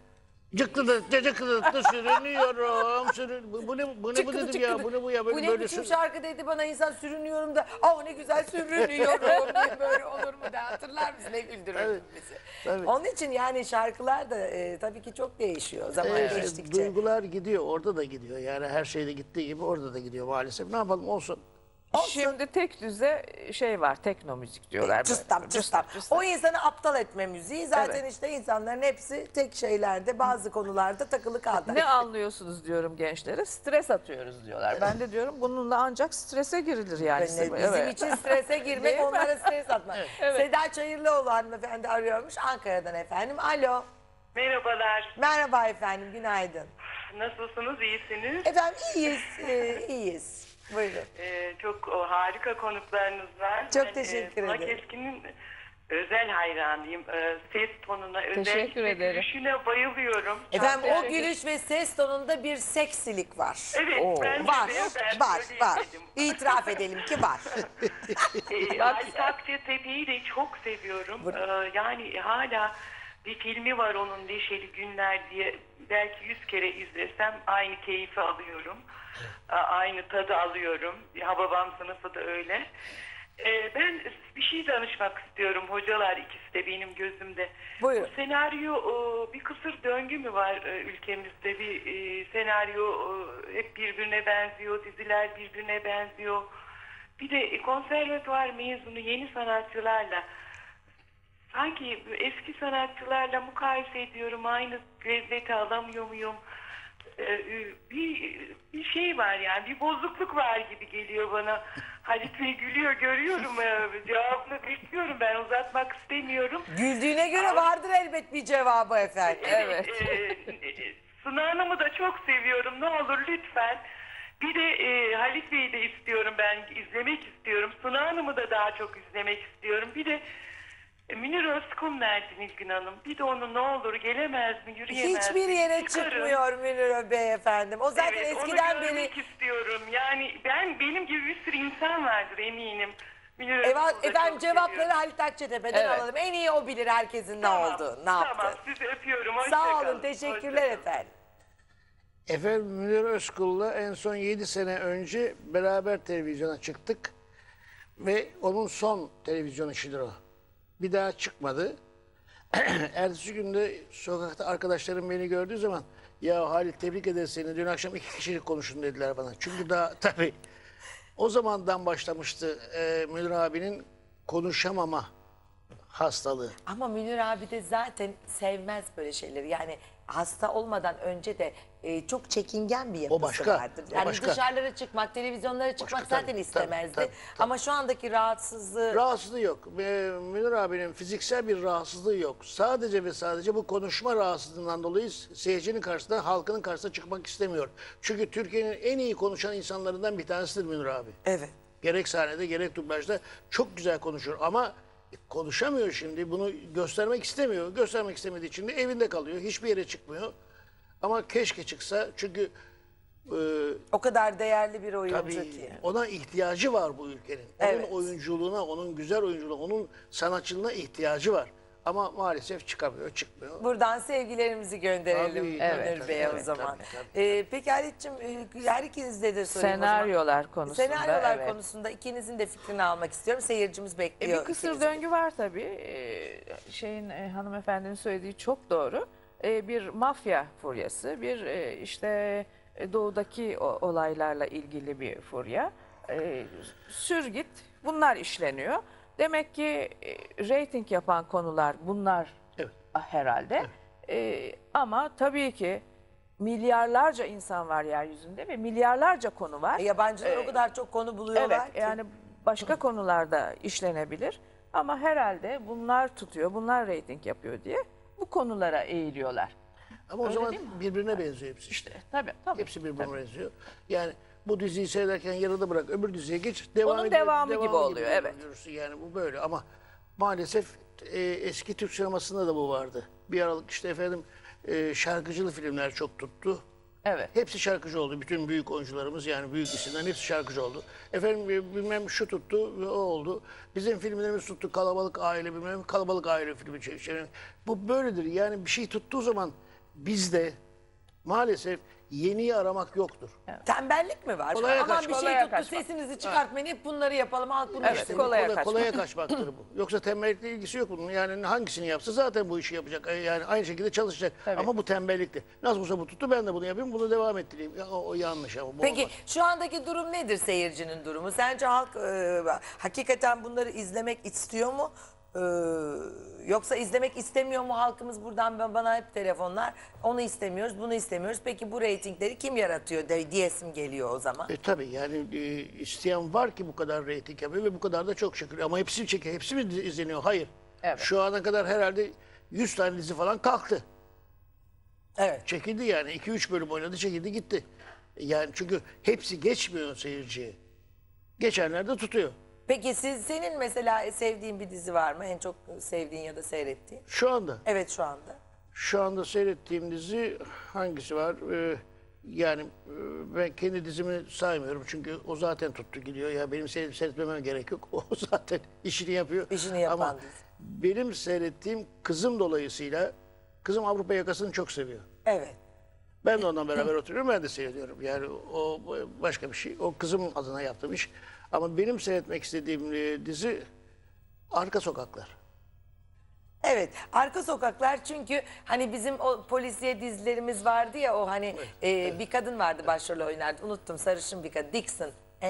Cıklıdı sürünüyorum. Bu ne dedim ya, bu ne bu ya, Bu ne böyle biçim şarkı dedi bana, insan sürünüyorum da ne güzel sürünüyorum diye böyle olur mu da, hatırlar mısın, ne güldürürdün Evet, bizi. tabii. Onun için yani şarkılar da tabii ki çok değişiyor zaman geçtikçe. Duygular gidiyor, orada da gidiyor. Yani her şeyde gittiği gibi orada da gidiyor maalesef. Ne yapalım, olsun. Şimdi tek düze şey var, tekno müzik diyorlar. böyle. Cıstam cıstam. O insanı aptal etme müziği. Zaten işte insanların hepsi tek şeylerde, bazı konularda takılı kaldı. Ne anlıyorsunuz diyorum gençlere? Stres atıyoruz diyorlar. Ben de diyorum bununla ancak strese girilir yani. Bizim için strese girmek, Değil mi? onlara stres atmak. Seda Çayırlıoğlu hanımefendi arıyormuş Ankara'dan efendim. Alo. Merhabalar. Merhaba efendim, günaydın. Nasılsınız? İyisiniz? Efendim iyiyiz, iyiyiz. Buyurun. Çok harika konuklarınız var. Çok teşekkür Suna ederim. Keskin'in özel hayranıyım. Ses tonuna, Teşekkür özellikle ederim. gülüşüne bayılıyorum. Efendim o gülüş ve ses tonunda bir seksilik var. Evet, bence Var, de ben var. söyleyemedim. İtiraf edelim ki var. Halit Akçatepe'yi de çok seviyorum. Yani hala bir filmi var onun, Neşeli Günler diye. Belki 100 kere izlesem aynı keyfi alıyorum. Aynı tadı alıyorum. Hababam sınıfı da öyle. Ben bir şey danışmak istiyorum. Hocalar ikisi de benim gözümde. Buyurun. Bu senaryo, bir kısır döngü mü var ülkemizde? Bir senaryo hep birbirine benziyor. Diziler birbirine benziyor. Bir de konservatuvar mezunu yeni sanatçılarla sanki eski sanatçılarla mukayese ediyorum. Aynı lezzeti alamıyor muyum? Bir şey var yani, bir bozukluk var gibi geliyor bana. Halit Bey gülüyor, görüyorum. Cevabını bekliyorum, ben uzatmak istemiyorum. Güldüğüne göre vardır elbet bir cevabı efendim. Evet. Suna Hanım'ı da çok seviyorum, ne olur lütfen. Bir de Halit Bey'i de istiyorum, ben izlemek istiyorum. Suna Hanım'ı da daha çok izlemek istiyorum. Bir de Münir Özkul nerede Nilgün Hanım? Bir de onu ne olur, gelemez mi, yürüyemez mi? Hiçbir yere Çıkarın. çıkmıyor Münir Bey efendim. O zaten Evet, eskiden onu beri... görmek istiyorum. Yani benim gibi bir sürü insan vardır eminim. Münir Özkul'u da Efendim çok cevapları seviyorum. Halit Akçatepe'den Evet. alalım. En iyi o bilir herkesin ne olduğunu, ne Tamam, yaptığını. sizi öpüyorum. Hoşça Sağ olun, kalın. teşekkürler Hoşça kalın. efendim. Efendim Münir Özkul'la en son 7 sene önce beraber televizyona çıktık. Ve onun son televizyon işidir o. Bir daha çıkmadı. Ertesi günde sokakta arkadaşlarım beni gördüğü zaman ya Halit tebrik ederiz seni, dün akşam 2 kişilik konuşun dediler bana. Çünkü daha tabii O zamandan başlamıştı Münir abinin konuşamama hastalığı. Ama Münir abi de zaten sevmez böyle şeyleri. Yani hasta olmadan önce de çok çekingen bir yapısı başka, vardır. o Yani başka. dışarılara çıkmak, televizyonlara çıkmak Başka, zaten tabii, istemezdi. tabii. Ama şu andaki rahatsızlığı... Rahatsızlığı yok. Münir abinin fiziksel bir rahatsızlığı yok. Sadece ve sadece bu konuşma rahatsızlığından dolayı seyircinin karşısında, halkının karşısına çıkmak istemiyor. Çünkü Türkiye'nin en iyi konuşan insanlarından bir tanesidir Münir abi. Evet. Gerek sahnede gerek dublajda çok güzel konuşuyor ama konuşamıyor şimdi. Bunu göstermek istemiyor. Göstermek istemediği için de evinde kalıyor. Hiçbir yere çıkmıyor. Ama keşke çıksa çünkü O kadar değerli bir oyuncu tabii ki. ona ihtiyacı var bu ülkenin. Evet. Onun oyunculuğuna, onun güzel oyunculuğuna, onun sanatçılığına ihtiyacı var. Ama maalesef çıkmıyor. Buradan sevgilerimizi gönderelim Tabii, Münir evet, Bey'e o tabii, zaman. tabii. Peki Halit'ciğim her ikinizde de sorayım o zaman. Senaryolar konusunda. Senaryolar evet. konusunda ikinizin de fikrini almak istiyorum. Seyircimiz bekliyor. Bir kısır ikinizin. döngü var tabii. Hanımefendinin söylediği çok doğru. Bir mafya furyası, bir doğudaki olaylarla ilgili bir furya. Sür git bunlar işleniyor. Demek ki reyting yapan konular bunlar Evet. herhalde. Ama tabii ki milyarlarca insan var yeryüzünde ve milyarlarca konu var. Yabancılar o kadar çok konu buluyorlar Evet, ki. yani başka konularda işlenebilir ama herhalde bunlar tutuyor, bunlar reyting yapıyor diye bu konulara eğiliyorlar. Ama o Öyle zaman değil mi? birbirine benziyor hepsi işte. Tabii. Hepsi birbirine Tabii. benziyor. Yani bu diziyi seyrederken yarıda bırak, öbür diziye geç. Devam Onun ediyor, devamı gibi oluyor, evet. görürsün. Yani bu böyle ama maalesef eski Türk sinemasında da bu vardı. Bir aralık işte efendim şarkıcılı filmler çok tuttu. Evet. Hepsi şarkıcı oldu. Bütün büyük oyuncularımız yani büyük isimlerin hepsi şarkıcı oldu. Efendim bilmem şu tuttu ve o oldu. Bizim filmlerimiz tuttu. Kalabalık Aile bilmem Kalabalık Aile filmi çevirdi. Bu böyledir. Yani bir şey tuttuğu zaman bizde maalesef yeniyi aramak yoktur. Tembellik mi var? Kolaya Aman kaç, bir şey kolaya tuttu kaçmak. sesinizi çıkartmayın hep bunları yapalım halk bunu Evet, istemiyor. kolaya kaçmak. Kaçmaktır bu. Yoksa tembellikle ilgisi yok bunun. Yani hangisini yapsa zaten bu işi yapacak. Yani aynı şekilde çalışacak. Tabii. Ama bu tembellikti. Nasıl olsa bu tuttu ben de bunu yapayım. Bunu devam ettireyim. Ya, o yanlış ama. Bu Peki olmaz. şu andaki durum nedir seyircinin durumu? Sence halk hakikaten bunları izlemek istiyor mu? Yoksa izlemek istemiyor mu halkımız buradan bana hep telefonlar onu istemiyoruz bunu istemiyoruz. Peki bu reytingleri kim yaratıyor diyesim geliyor o zaman. Tabii yani isteyen var ki bu kadar reyting yapıyor ve bu kadar da çok şükür. Ama hepsi çekiyor. Hepsi mi izleniyor? Hayır. Evet. Şu ana kadar herhalde 100 tane dizi falan kalktı. Evet. Çekildi yani. 2-3 bölüm oynadı çekildi gitti. Yani çünkü hepsi geçmiyor seyirciye. Geçenler de tutuyor. Peki senin mesela sevdiğin bir dizi var mı? En çok sevdiğin ya da seyrettiğin? Şu anda. Evet şu anda. Şu anda seyrettiğim dizi hangisi var? Yani ben kendi dizimi saymıyorum çünkü o zaten tuttu gidiyor. Ya benim seyretmeme gerek yok. O zaten işini yapıyor. İşini yapan Ama dizi. benim seyrettiğim kızım dolayısıyla kızım Avrupa Yakası'nı çok seviyor. Evet. Ben de ondan beraber oturuyorum ben de seyrediyorum. Yani o başka bir şey. O kızım adına yaptığım iş. Ama benim seyretmek istediğim dizi Arka Sokaklar. Evet, Arka Sokaklar çünkü hani bizim o polisiye dizilerimiz vardı ya o hani bir kadın vardı başrol oynardı. Unuttum sarışın bir kadın Dixon.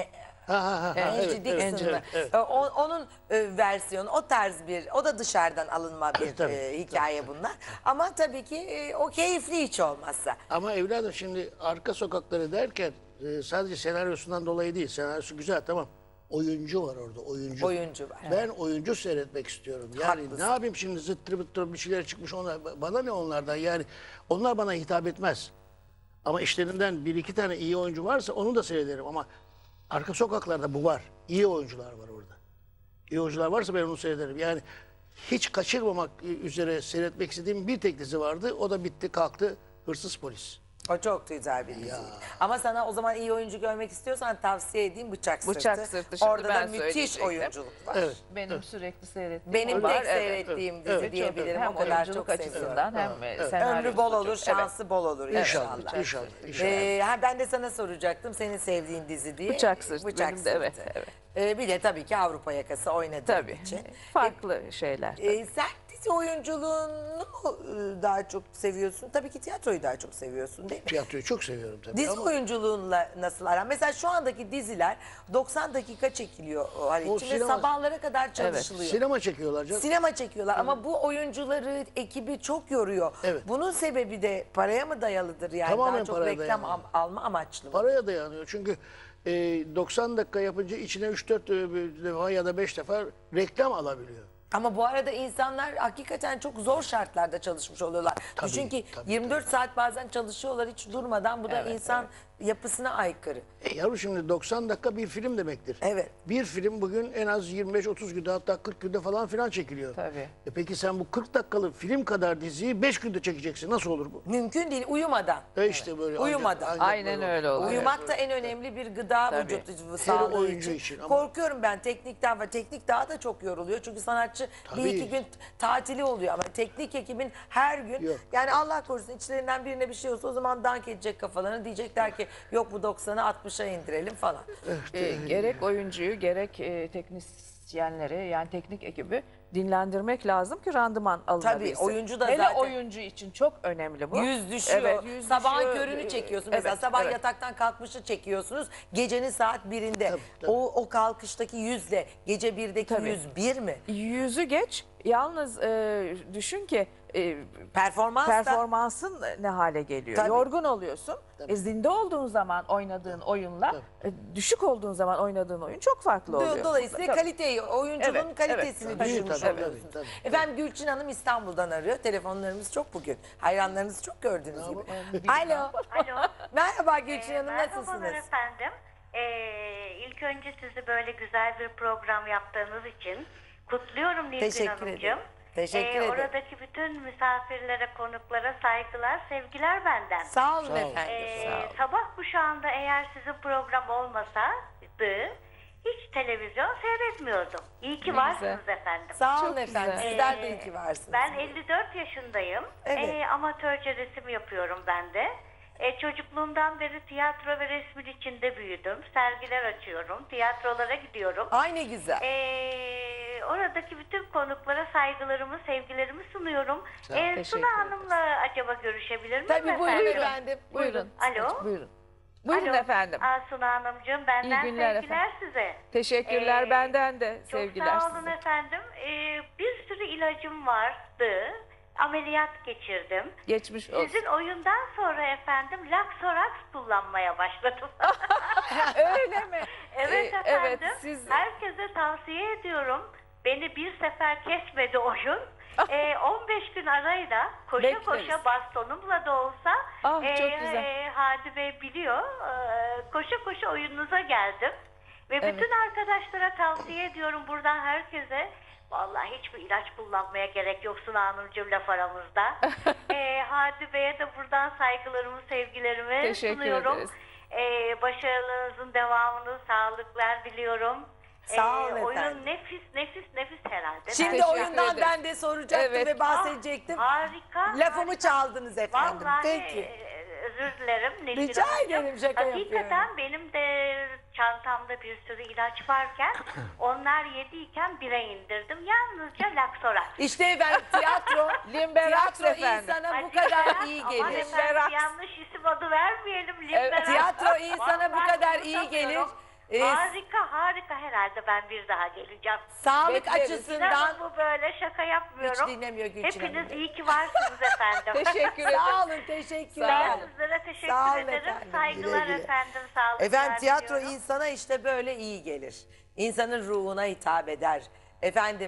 Angie Dixon mı? Onun versiyonu o tarz bir o da dışarıdan alınma bir Tabii, hikaye bunlar. Ama tabii ki o keyifli hiç olmazsa. Ama evladım şimdi Arka Sokakları derken sadece senaryosundan dolayı değil. Senaryosu güzel tamam. Oyuncu var orada oyuncu. Oyuncu var. Ben oyuncu seyretmek istiyorum. Yani Haklısın. ne yapayım şimdi zıttır bıttır bir şeyler çıkmış onlar. Bana ne onlardan yani onlar bana hitap etmez. Ama işlerinden bir iki tane iyi oyuncu varsa onu da seyrederim ama Arka Sokaklar'da bu var. İyi oyuncular var orada. İyi oyuncular varsa ben onu seyrederim. Yani hiç kaçırmamak üzere seyretmek istediğim bir tek dizi vardı. O da bitti kalktı. Hırsız Polis. O çok güzel bir dizi. Ama sana o zaman iyi oyuncu görmek istiyorsan tavsiye edeyim Bıçak Sırtı. Bıçak Sırtı, şimdi Orada da ben müthiş söyleyecektim. oyunculuk var. Evet. Benim sürekli seyrettiğim Benim o var. tek seyrettiğim dizi evet. diyebilirim. Hem o kadar oyunculuk çok seviyorum. açısından hem senaryosu Ömrü bol çok- olur, şansı bol olur İnşallah. inşallah. İnşallah. İnşallah. Ben de sana soracaktım senin sevdiğin dizi diye. Bıçak Sırtı benim de, evet, Bir de tabii ki Avrupa Yakası oynadığın Tabii. için. Farklı şeyler. Sen Dizi oyunculuğunu mu daha çok seviyorsun? Tabii ki tiyatroyu daha çok seviyorsun değil mi? Tiyatroyu çok seviyorum tabii Dizi ama oyunculuğunla nasıl aran? Mesela şu andaki diziler 90 dakika çekiliyor Halit'ciğim ve sinema- sabahlara kadar çalışılıyor. sinema çekiyorlar canım. Sinema çekiyorlar ama bu oyuncuları, ekibi çok yoruyor. Evet. Bunun sebebi de paraya mı dayalıdır yani? Tamamen daha çok paraya reklam dayanıyor. alma amaçlı mı? Paraya dayanıyor çünkü 90 dakika yapınca içine 3-4 defa ya da 5 defa reklam alabiliyor. Ama bu arada insanlar hakikaten çok zor şartlarda çalışmış oluyorlar. Tabii, Düşün ki tabii, 24 saat bazen çalışıyorlar hiç durmadan. Bu da insan yapısına aykırı. Yavrum şimdi 90 dakika bir film demektir. Evet. Bir film bugün en az 25-30 günde hatta 40 günde falan filan çekiliyor. Tabii. Peki sen bu 40 dakikalık film kadar diziyi 5 günde çekeceksin. Nasıl olur bu? Mümkün değil uyumadan. İşte böyle. Uyumadan. Aynen öyle oluyor. Uyumak da en önemli bir gıda Tabii. vücut sağlığı oyuncu için. için ama- Korkuyorum ben teknikten ve teknik daha da çok yoruluyor. Çünkü sanatçı bir Tabii. iki gün tatili oluyor ama teknik ekibin her gün Yok. yani Allah korusun içlerinden birine bir şey olsa o zaman dank edecek kafalarını diyecekler ki yok bu 90'ı 60'a indirelim falan. Gerek oyuncuyu gerek teknisyenleri yani teknik ekibi dinlendirmek lazım ki randıman alınabilsin. Tabii, oyuncu da Hele zaten- oyuncu için çok önemli bu. Yüz düşüyor. Evet, yüz Sabahın düşüyor. körünü çekiyorsun. Mesela Evet, sabah evet. yataktan kalkmışı çekiyorsunuz. Gecenin saat 1'inde. Tabii. O kalkıştaki yüzle gece 1'deki Tabii. yüz bir mi? Yüzü geç. Yalnız düşün ki Performans da performansın ne hale geliyor. Tabii. Yorgun oluyorsun. Zinde olduğun zaman oynadığın oyunla düşük olduğun zaman oynadığın oyun çok farklı oluyor. dolayısıyla Tabii. kaliteyi, oyunculuğun Evet, kalitesini evet. düşürmüş Tabii, oluyorsunuz. tabii, Efendim Gülçin Hanım İstanbul'dan arıyor. Telefonlarımız çok bugün. Hayranlarınızı çok gördüğünüz gibi. Alo. Alo. Merhaba Gülçin Hanım Merhabalar nasılsınız? efendim. İlk önce sizi böyle güzel bir program yaptığınız için kutluyorum Nilgün Teşekkür Hanımcığım. ederim. Teşekkür ederim. Oradaki bütün misafirlere, konuklara saygılar, sevgiler benden. Sağ olun Sağ olun. efendim. Sabah kuşağında eğer sizin program olmasaydı hiç televizyon seyretmiyordum. İyi ki Ne varsınız güzel. efendim. Sağ olun Çok efendim. güzel. Sizler de iyi ki varsınız. Ben 54 yaşındayım. Evet. Amatörce resim yapıyorum ben de. Çocukluğumdan beri tiyatro ve resmin içinde büyüdüm. Sergiler açıyorum. Tiyatrolara gidiyorum. Ay ne güzel. Oradaki bütün konuklara saygılarımı, sevgilerimi sunuyorum. Teşekkür Suna Hanım'la acaba görüşebilir miyim Tabii buyurun efendim? efendim. Buyurun. Alo. Buyurun. Buyurun Alo. efendim. Suna Hanımcığım benden İyi günler sevgiler size. Teşekkürler Ee, benden de sevgiler Çok sağ olun size. efendim. Bir sürü ilacım vardı. Ameliyat geçirdim. Geçmiş olsun. Sizin oyundan sonra efendim Laxorax kullanmaya başladım. Öyle mi? Evet Ee, efendim. Evet siz Herkese tavsiye ediyorum. Beni bir sefer kesmedi oyun. 15 gün arayla koşa Bekleriz. koşa bastonumla da olsa Ah, çok güzel. Hadi Bey biliyor. Koşa koşa oyununuza geldim. Ve Evet. bütün arkadaşlara tavsiye ediyorum buradan herkese. Vallahi hiçbir ilaç kullanmaya gerek yok Suna Hanımcığım laf aramızda. Hadi Bey'e de buradan saygılarımı, sevgilerimi Teşekkür sunuyorum. ederiz. Başarılarınızın devamını, sağlıklar diliyorum. Sağ olun efendim. Oyun nefis herhalde. Şimdi Teşekkür oyundan ederim. ben de soracaktım Evet. ve bahsedecektim. Harika. Lafımı harika. çaldınız efendim. Vallahi Peki. Özür dilerim. Nilgün Rica Hanımcığım. ederim, şaka Hakikaten yapıyorum. benim de çantamda bir sürü ilaç varken onlar yediyken bire indirdim. Yalnızca Laxorax. İşte efendim tiyatro, Limberax tiyatro efendim. insana bu Hadi kadar Limberax, iyi aman gelir. efendim, Limberax. yanlış isim adı vermeyelim. Limberax. Tiyatro insana bu Vallahi kadar iyi unutamıyorum. gelir. Harika herhalde ben bir daha geleceğim. Sağlık Bekleriz. açısından İnanın bu böyle şaka yapmıyorum. hiç dinlemiyor Gülçin Hepiniz Hanım. iyi ki varsınız efendim. Teşekkür ederim. Sağ olun, teşekkürler. Sağ Ben olun. sizlere teşekkür Sağ olun ederim. efendim. Saygılar Güle güle. efendim. Sağlıklar Efendim tiyatro diliyorum. insana işte böyle iyi gelir. İnsanın ruhuna hitap eder. Efendim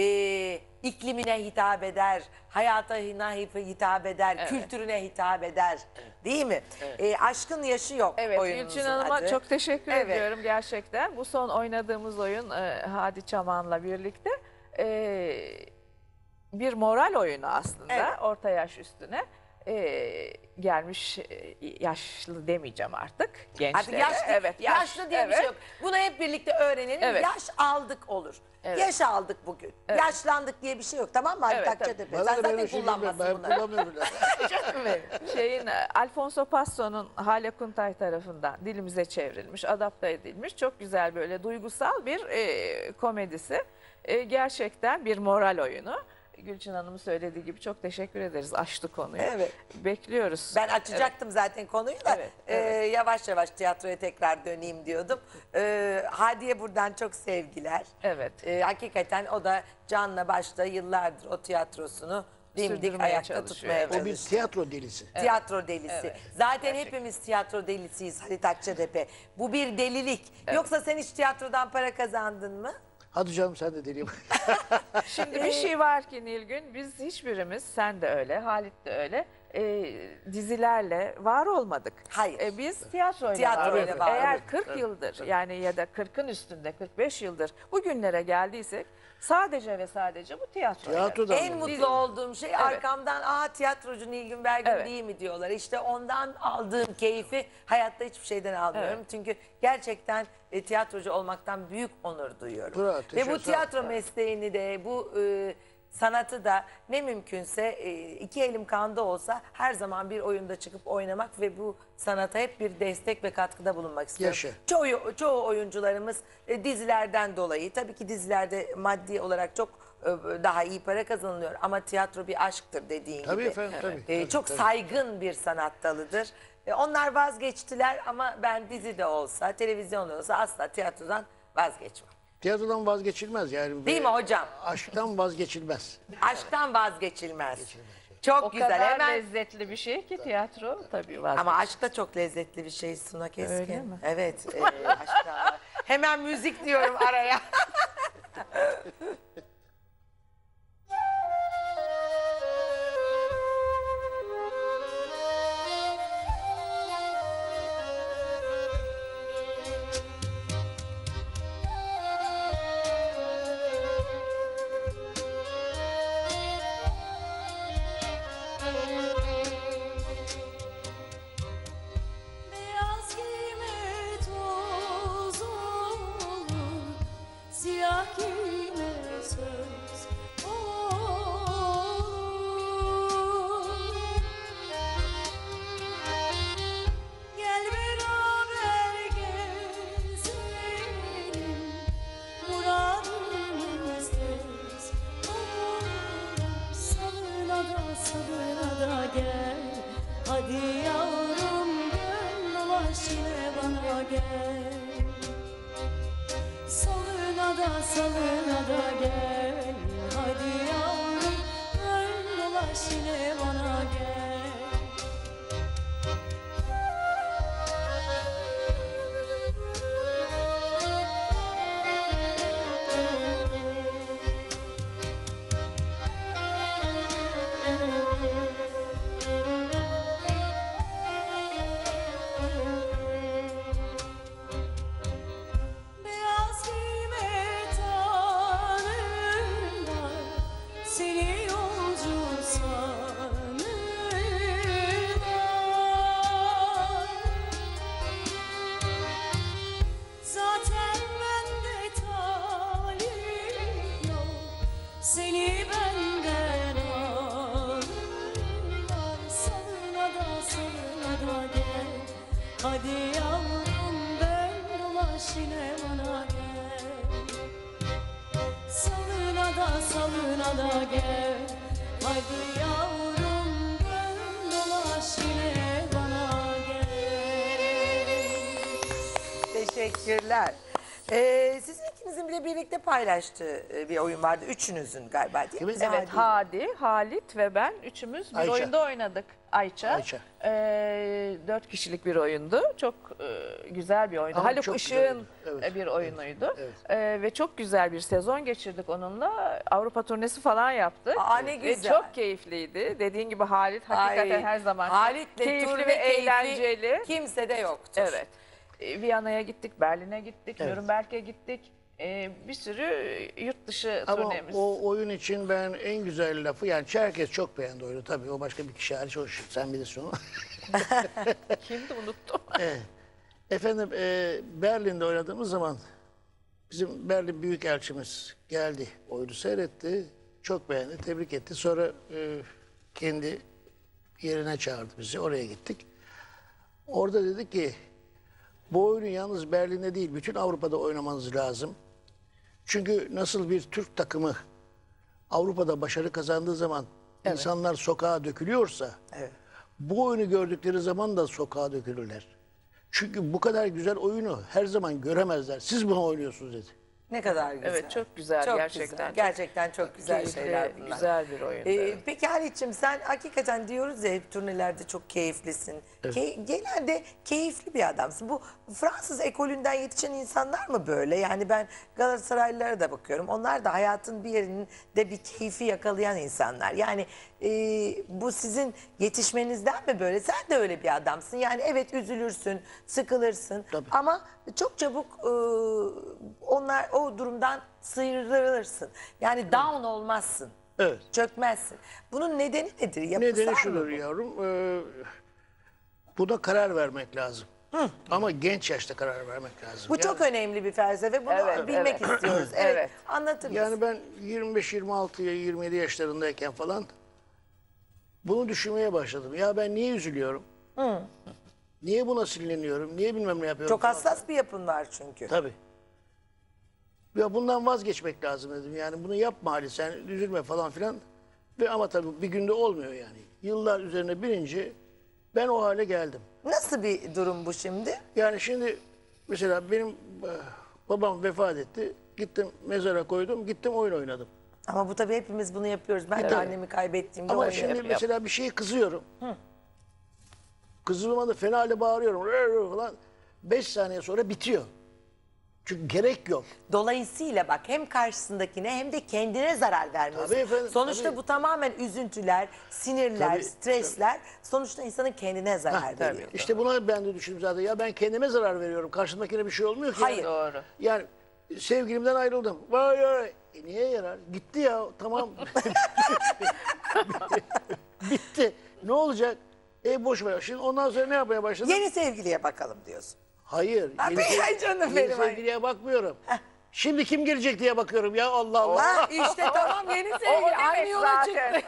iklimine hitap eder. Hayatına hitap eder. Kültürüne hitap eder. Değil mi? Aşkın yaşı yok Evet, oyununuzun Gülçin Hanım'a adı. çok teşekkür Evet. ediyorum gerçekten. Bu son oynadığımız oyun Hadi Çaman'la birlikte bir moral oyunu aslında. Evet. Orta yaş üstüne gelmiş yaşlı demeyeceğim artık gençlere. Artık yaşlı, evet, yaşlı diye bir evet. şey yok. Bunu hep birlikte öğrenelim. Evet. Yaş aldık olur. Evet. Yaş aldık bugün. Evet. Yaşlandık diye bir şey yok. Tamam mı? Evet, Akçatepe. Bana Sen da zaten böyle şey kullanmazsın ben bunları. kullanmıyorum. Canım benim. Şeyin Alfonso Passo'nun Hale Kuntay tarafından dilimize çevrilmiş, adapte edilmiş çok güzel böyle duygusal bir komedisi. Gerçekten bir moral oyunu. Gülçin Hanım'ın söylediği gibi çok teşekkür ederiz. Açtı konuyu. Evet. Bekliyoruz. Ben açacaktım zaten konuyu da Evet, yavaş yavaş tiyatroya tekrar döneyim diyordum. Hadiye buradan çok sevgiler. Evet. Hakikaten o da canla başla yıllardır o tiyatrosunu dimdik Sürdürmeye ayakta çalışıyor, tutmaya evet. O bir çalışıyor. tiyatro delisi. Tiyatro delisi. Evet, Zaten hepimiz tiyatro delisiyiz Halit Akçatepe. Bu bir delilik. Yoksa sen hiç tiyatrodan para kazandın mı? Hadi canım sen de deliyim. Şimdi bir şey var ki Nilgün, biz hiçbirimiz, sen de öyle, Halit de öyle, dizilerle var olmadık. Hayır. Biz tiyatroyla Tiyatroyla var olduk. var Eğer olduk. 40 yıldır yani ya da 40'ın üstünde 45 yıldır bugünlere geldiysek sadece ve sadece bu tiyatroyla. Tiyatrodan En dolayı. mutlu olduğum şey arkamdan tiyatrocu Nilgün Belgün Evet. değil mi diyorlar. İşte ondan aldığım keyfi hayatta hiçbir şeyden almıyorum. Çünkü gerçekten tiyatrocu olmaktan büyük onur duyuyorum. Bravo, Ve bu teşekkür tiyatro mesleğini de bu sanatı da ne mümkünse iki elim kanda olsa her zaman bir oyunda çıkıp oynamak ve bu sanata hep bir destek ve katkıda bulunmak istiyorum. Yaşa. Çoğu oyuncularımız dizilerden dolayı tabii ki dizilerde maddi olarak çok daha iyi para kazanılıyor ama tiyatro bir aşktır dediğin Tabii gibi. efendim, tabii. Çok saygın bir sanat dalıdır. Onlar vazgeçtiler ama ben dizide olsa, televizyonda olsa asla tiyatrodan vazgeçmem. Tiyatrodan vazgeçilmez yani. Değil mi hocam? Aşktan vazgeçilmez. Aşktan vazgeçilmez. Çok O güzel. kadar Hemen lezzetli bir şey ki tiyatro tabii var. ama aşk da çok lezzetli bir şey Suna Keskin. Öyle mi? Evet. Aşk da var. Hemen müzik diyorum araya. Beyaz giyme toz olur, siyah giyme söz olur. Gel beraber gezelim, muradımız tez olur. Salına da gel, hadi yavrum gel dolaş yine bana gel. Salına da gel, hadi yavrum gel dolaş yine bana gel. Beyaz giyme tanrımlar, seni yolcu sanırlar. Zaten bende talih yok, seni benden alırlar. Salına da gel, hadi yavrum dön dolaş yine bana gel. Salına da gel, hadi yavrum dön dolaş yine bana gel. Teşekkürler. Sizin ikinizin bile birlikte paylaştığı bir oyun vardı. Üçünüzün galiba değil mi? Kimin? Evet, Hadi, Halit ve ben üçümüz bir Ayça. oyunda oynadık. Ayça. 4 kişilik bir oyundu. Çok güzel bir oyundu. Ama Haluk çok güzel Işık'ın oyundu. Evet, bir oyunuydu. evet. Ve çok güzel bir sezon geçirdik onunla. Avrupa turnesi falan yaptık. Aa, ne Ve güzel. çok keyifliydi. Dediğin gibi Halit hakikaten Ay, her zaman Halit'le keyifli turne ve keyifli eğlenceli. kimse de yoktur. Evet. Viyana'ya gittik, Berlin'e gittik, Evet. Nürnberg'e gittik. Bir sürü yurt dışı Ama turnemiz. o oyun için ben en güzel lafı yani herkes çok beğendi oyunu tabii o başka bir kişi hariç o sen bilirsin onu. Kimdi unuttum. Efendim Berlin'de oynadığımız zaman bizim Berlin Büyükelçimiz geldi oyunu seyretti çok beğendi tebrik etti sonra kendi yerine çağırdı bizi oraya gittik. Orada dedi ki bu oyunu yalnız Berlin'de değil bütün Avrupa'da oynamanız lazım. Çünkü nasıl bir Türk takımı Avrupa'da başarı kazandığı zaman insanlar sokağa dökülüyorsa, Evet. bu oyunu gördükleri zaman da sokağa dökülürler. Çünkü bu kadar güzel oyunu her zaman göremezler. Siz bunu oynuyorsunuz dedi. Ne kadar güzel. Evet, çok güzel Çok gerçekten. güzel. Çok Gerçekten çok güzel keyifli, şeyler bunlar. güzel bir oyundu. Peki Halit'ciğim, sen hakikaten diyoruz ya hep turnelerde çok keyiflisin. Genelde keyifli bir adamsın. Bu Fransız ekolünden yetişen insanlar mı böyle? Yani ben Galatasaraylılara da bakıyorum. Onlar da hayatın bir yerinde bir keyfi yakalayan insanlar. Yani bu sizin yetişmenizden mi böyle? Sen de öyle bir adamsın. Yani evet, üzülürsün, sıkılırsın. Tabii. Ama çok çabuk onlar o durumdan sıyrılırsın. Yani down olmazsın. Evet. Çökmezsin. Bunun nedeni nedir? Yapısal Nedeni mı şudur bu? yavrum. Buna karar vermek lazım. Ama genç yaşta karar vermek lazım. Bu çok önemli bir felsefe. Bunu Evet, bilmek evet. istiyoruz. Evet. Evet. Anlatır mısın? Yani ben 25-26 27 yaşlarındayken falan bunu düşünmeye başladım. Ya ben niye üzülüyorum? Niye buna sinirleniyorum? Niye bilmem ne yapıyorum? Çok falan. hassas bir yapın var çünkü. Tabii. Ya bundan vazgeçmek lazım dedim. Yani bunu yapma Ali, sen üzülme falan filan. Ama tabii bir günde olmuyor yani. Yıllar üzerine binince ben o hale geldim. Nasıl bir durum bu şimdi? Yani şimdi mesela benim babam vefat etti. Gittim mezara koydum, gittim oyun oynadım. Ama bu tabii hepimiz bunu yapıyoruz. Ben de Tabii. annemi kaybettiğimde Ama oynarım. şimdi mesela bir şeye kızıyorum. Kızdığıma da fena halde bağırıyorum. Rır rır falan. 5 saniye sonra bitiyor. Çünkü gerek yok. Dolayısıyla bak, hem karşısındakine hem de kendine zarar vermiyorsun. Tabii efendim, Sonuçta tabii. bu tamamen üzüntüler, sinirler, Tabii, stresler. Sonuçta insanın kendine zarar Ha, veriyor. İşte buna ben de düşündüm zaten. Ya ben kendime zarar veriyorum. Karşımdakine bir şey olmuyor ki. Hayır. Yani. Doğru. Yani sevgilimden ayrıldım. Vay vay. Niye yarar? Gitti ya. Tamam. Bitti. Ne olacak? Boş ver. Şimdi ondan sonra ne yapmaya başladım? Yeni sevgiliye bakalım diyorsun. Hayır. Ay canım yeni benim, ay. sevgiliye bakmıyorum. Şimdi kim gelecek diye bakıyorum ya, Allah Allah. Ha, işte tamam, yeni sevgili. Aynı yola zaten. çıktı.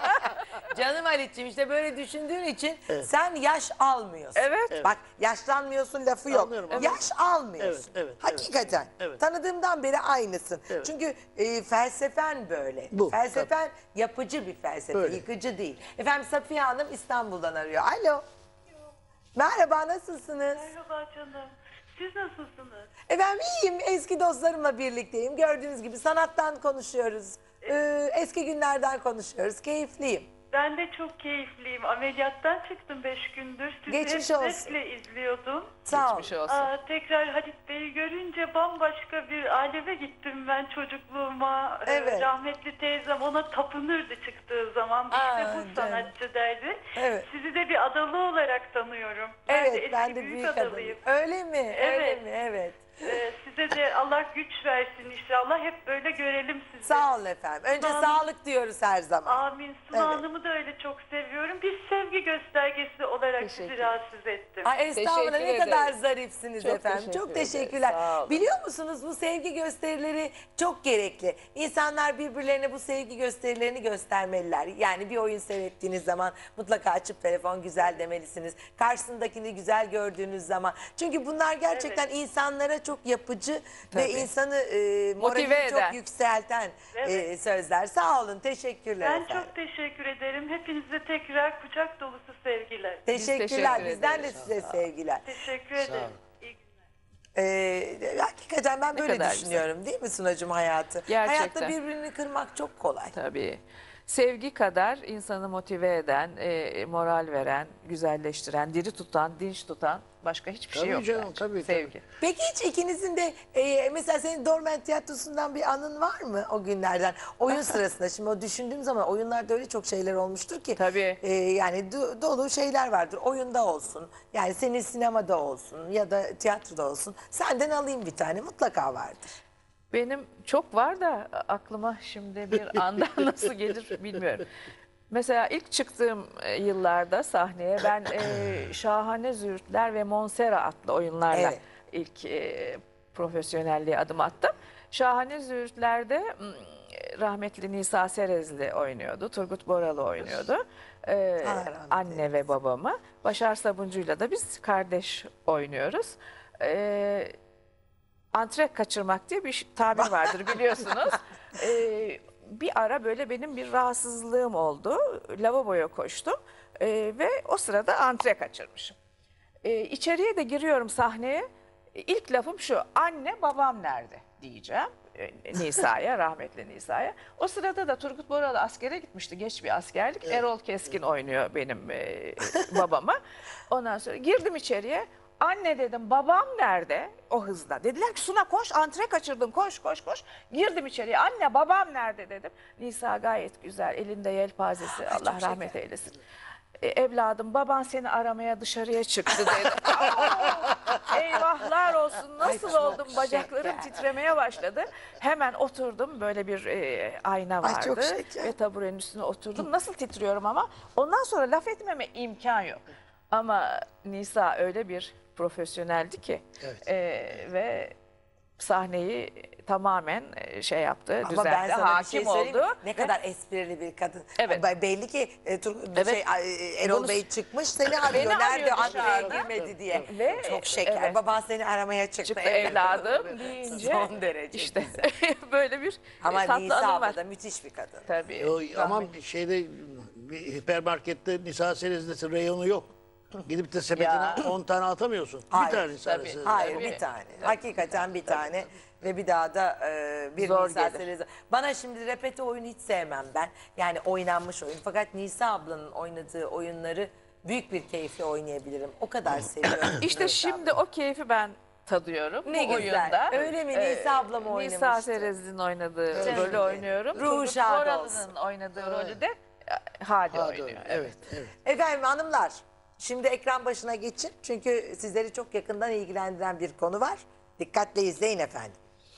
Canım Halit'ciğim, işte böyle düşündüğün için sen yaş almıyorsun. Evet. Bak, yaşlanmıyorsun lafı yok. Anlıyorum, Yaş almıyorsun. Evet, evet, Hakikaten. evet. Tanıdığımdan beri aynısın. Evet. Çünkü felsefen böyle. Bu, Felsefen yapıcı bir felsefe, Öyle. yıkıcı değil. Efendim, Safiye Hanım İstanbul'dan arıyor. Alo. Merhaba, nasılsınız? Merhaba canım. Siz nasılsınız? Efendim iyiyim, eski dostlarımla birlikteyim. Gördüğünüz gibi sanattan konuşuyoruz. Eski günlerden konuşuyoruz. Keyifliyim. Ben de çok keyifliyim. Ameliyattan çıktım 5 gündür. Sizi Geçmiş hep olsun. zevkle izliyordum. Sağ ol. Geçmiş olsun. Tekrar Halit Bey'i görünce bambaşka bir aleme gittim ben çocukluğuma. Evet. Rahmetli teyzem ona tapınırdı çıktığı zaman. İşte bu canım. sanatçı derdi. Evet. Sizi de bir adalı olarak tanıyorum. Evet, ben de eski büyük adalıyım. adamım. Öyle mi? Öyle Evet. mi? Evet. Size de Allah güç versin inşallah. Hep böyle görelim sizi. Sağ olun efendim. Önce Sağ olun. sağlık diyoruz her zaman. Amin. Suna Evet. Hanım'ı da öyle çok seviyorum. Bir sevgi göstergesi olarak sizi Teşekkür. rahatsız ettim. Ay estağfurullah, Teşekkür ne kadar ederiz. zarifsiniz Çok efendim. teşekkür Çok ederiz. teşekkürler. Sağ olun. Biliyor musunuz, bu sevgi gösterileri çok gerekli. İnsanlar birbirlerine bu sevgi gösterilerini göstermeliler. Yani bir oyun seyrettiğiniz zaman mutlaka açıp telefon güzel demelisiniz. Karşısındakini güzel gördüğünüz zaman. Çünkü bunlar gerçekten insanlara çok yapıcı ve insanı moralini Motive çok eden. yükselten Evet. sözler. Sağ olun, teşekkürler Ben efendim. çok teşekkür ederim. Hepinize tekrar kucak dolusu sevgiler. Teşekkürler. teşekkür Bizden de ederiz. size sevgiler. Teşekkür Sağ ederim. olun. İyi günler. Hakikaten ben böyle kadar düşünüyorum, değil mi Sunacığım, hayatı? Gerçekten. Hayatta birbirini kırmak çok kolay. Tabii. Sevgi kadar insanı motive eden, moral veren, güzelleştiren, diri tutan, dinç tutan başka hiçbir şey Tabii yok. canım, bence. tabii, Sevgi. Peki hiç ikinizin de mesela senin Dormen Tiyatrosu'ndan bir anın var mı o günlerden? Oyun sırasında, şimdi o düşündüğüm zaman oyunlarda öyle çok şeyler olmuştur ki. Tabii. Yani dolu şeyler vardır. Oyunda olsun, yani senin sinemada olsun ya da tiyatroda olsun. Senden alayım bir tane, mutlaka vardır. Benim çok var da aklıma şimdi bir anda nasıl gelir bilmiyorum. Mesela ilk çıktığım yıllarda sahneye ben Şahane Züğürtler ve Monsera adlı oyunlarla Evet. ilk profesyonelliğe adım attım. Şahane Züğürtler'de rahmetli Nisa Serezli oynuyordu, Turgut Boralı oynuyordu. rahmet Anne ve babamı. Başar Sabuncu'yla da biz kardeş oynuyoruz. Antre kaçırmak diye bir tabir vardır biliyorsunuz. bir ara böyle benim bir rahatsızlığım oldu. Lavaboya koştum ve o sırada antre kaçırmışım. İçeriye de giriyorum sahneye. İlk lafım şu: anne babam nerede diyeceğim. Nisa'ya, rahmetli Nisa'ya. O sırada da Turgut Boralı askere gitmişti. Geç bir askerlik. Erol Keskin oynuyor benim babamı. Ondan sonra girdim içeriye. Anne dedim, babam nerede? O hızla. Dediler ki Suna koş, antre kaçırdın, koş koş koş. Girdim içeriye, anne babam nerede dedim. Nisa gayet güzel, elinde yelpazesi, Allah rahmet eylesin. Evladım, baban seni aramaya dışarıya çıktı dedi. Eyvahlar olsun, nasıl çok oldum, bacaklarım şeker. titremeye başladı. Hemen oturdum, böyle bir ayna Ay, çok vardı şeker. ve taburenin üstüne oturdum. Nasıl titriyorum ama ondan sonra laf etmeme imkan yok. Ama Nisa öyle bir profesyoneldi ki Evet. ve sahneyi tamamen şey yaptı, Ama düzeltti, ben sana bir hakim şey söyleyeyim mi? oldu. Ne kadar esprili bir kadın. Evet. Belli ki Evet. Erol Bunu- Bey çıkmış seni arıyor. Beni Nerede arıyor Ankara'ya dışarıda. girmedi diye. Ve- Çok şeker. evet. Baban seni aramaya çıktı. Çıktı evladım deyince Son derece işte güzel. böyle bir Ama tatlı Nisa anım abla var. da müthiş bir kadın. Tabii. Ama şeyde bir hipermarkette Nisa Serez'de reyonu yok. Gidip de sepetine 10 tane atamıyorsun. Hayır, bir tane Nisa tabii. Serez'de. Hayır Tabii. bir tane. Hakikaten bir tane. Ve bir daha da bir Zor Nisa gelir. Serez. Bana şimdi repete oyun hiç sevmem ben. Yani oynanmış oyun. Fakat Nisa ablanın oynadığı oyunları büyük bir keyifle oynayabilirim. O kadar seviyorum. İşte Nisa şimdi o keyfi ben tadıyorum Ne bu güzel. oyunda. Öyle mi? Nisa abla mı oynamıştı? Nisa Serez'in oynadığı Canım rolü benim. oynuyorum. Ruhu Turgut şad Boralı'nın oynadığı rolü de Hadi Hadi oynuyor. evet, evet. Efendim hanımlar, şimdi ekran başına geçin. Çünkü sizleri çok yakından ilgilendiren bir konu var. Dikkatle izleyin efendim.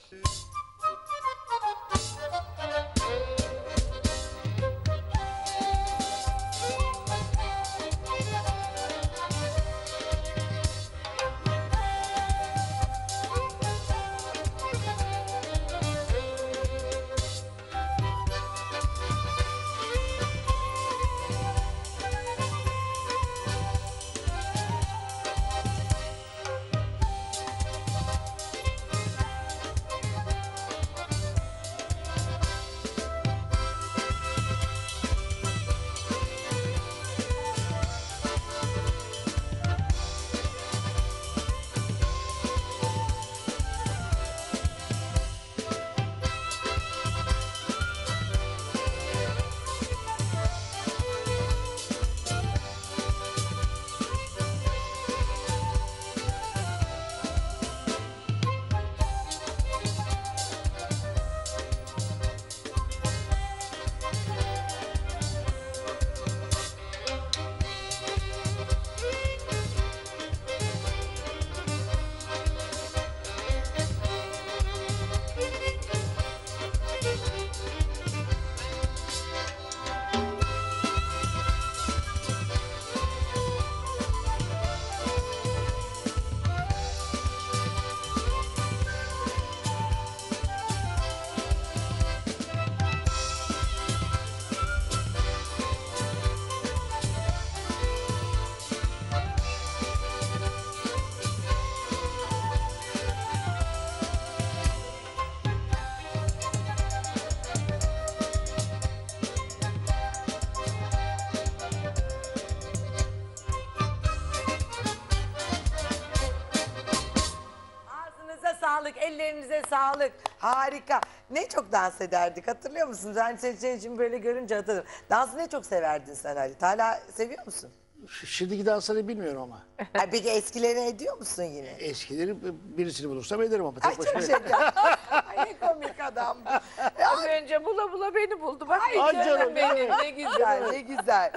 Ağzınıza sağlık, ellerinize sağlık. Harika. Ne çok dans ederdik hatırlıyor musunuz? Ben seni şimdi böyle görünce hatırladım. Dansı ne çok severdin sen Halit? Hala seviyor musun? Şimdiki dansları bilmiyorum ama. Ay, peki eskilerini ediyor musun yine? Eskileri birisini bulursam ederim ama Ay tek çok başıma. şeker. Ay ne komik adam. Az önce bula bula beni buldu. Bak Ay canım benim ne güzel. Güzel, ne güzel.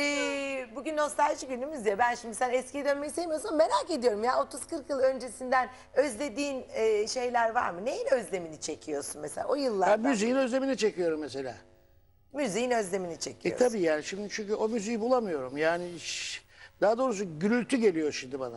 Bugün nostalji günümüz ya. Ben şimdi sen eskiye dönmeyi sevmiyorsan merak ediyorum ya. 30-40 yıl öncesinden özlediğin şeyler var mı? Neyin özlemini çekiyorsun mesela o Ben yıllardan? müziğin özlemini çekiyorum mesela. Müziğin özlemini çekiyorsun. Tabii yani şimdi çünkü o müziği bulamıyorum. Yani daha doğrusu gürültü geliyor şimdi bana.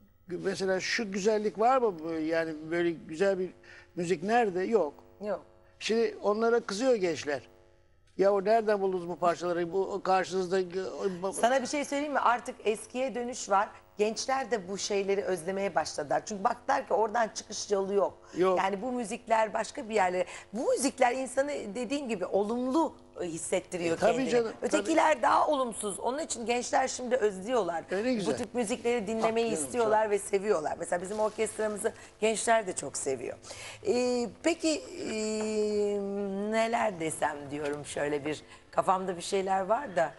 Mesela şu güzellik var mı? Yani böyle güzel bir müzik nerede? Yok. Yok. Şimdi onlara kızıyor gençler. Ya o nereden buldunuz bu parçaları? Bu karşınızda... Sana bir şey söyleyeyim mi? Artık eskiye dönüş var. gençler de bu şeyleri özlemeye başladılar. Çünkü baktılar ki oradan çıkış yolu yok. Yok. Yani bu müzikler başka bir yerlere. Bu müzikler insanı dediğin gibi olumlu hissettiriyor Tabii kendini. canım, Ötekiler daha olumsuz. Onun için gençler şimdi özlüyorlar. Öyle güzel. Bu tip müzikleri dinlemeyi Haklı, istiyorlar ve seviyorlar. Mesela bizim orkestramızı gençler de çok seviyor. Peki neler desem diyorum, şöyle bir kafamda bir şeyler var da.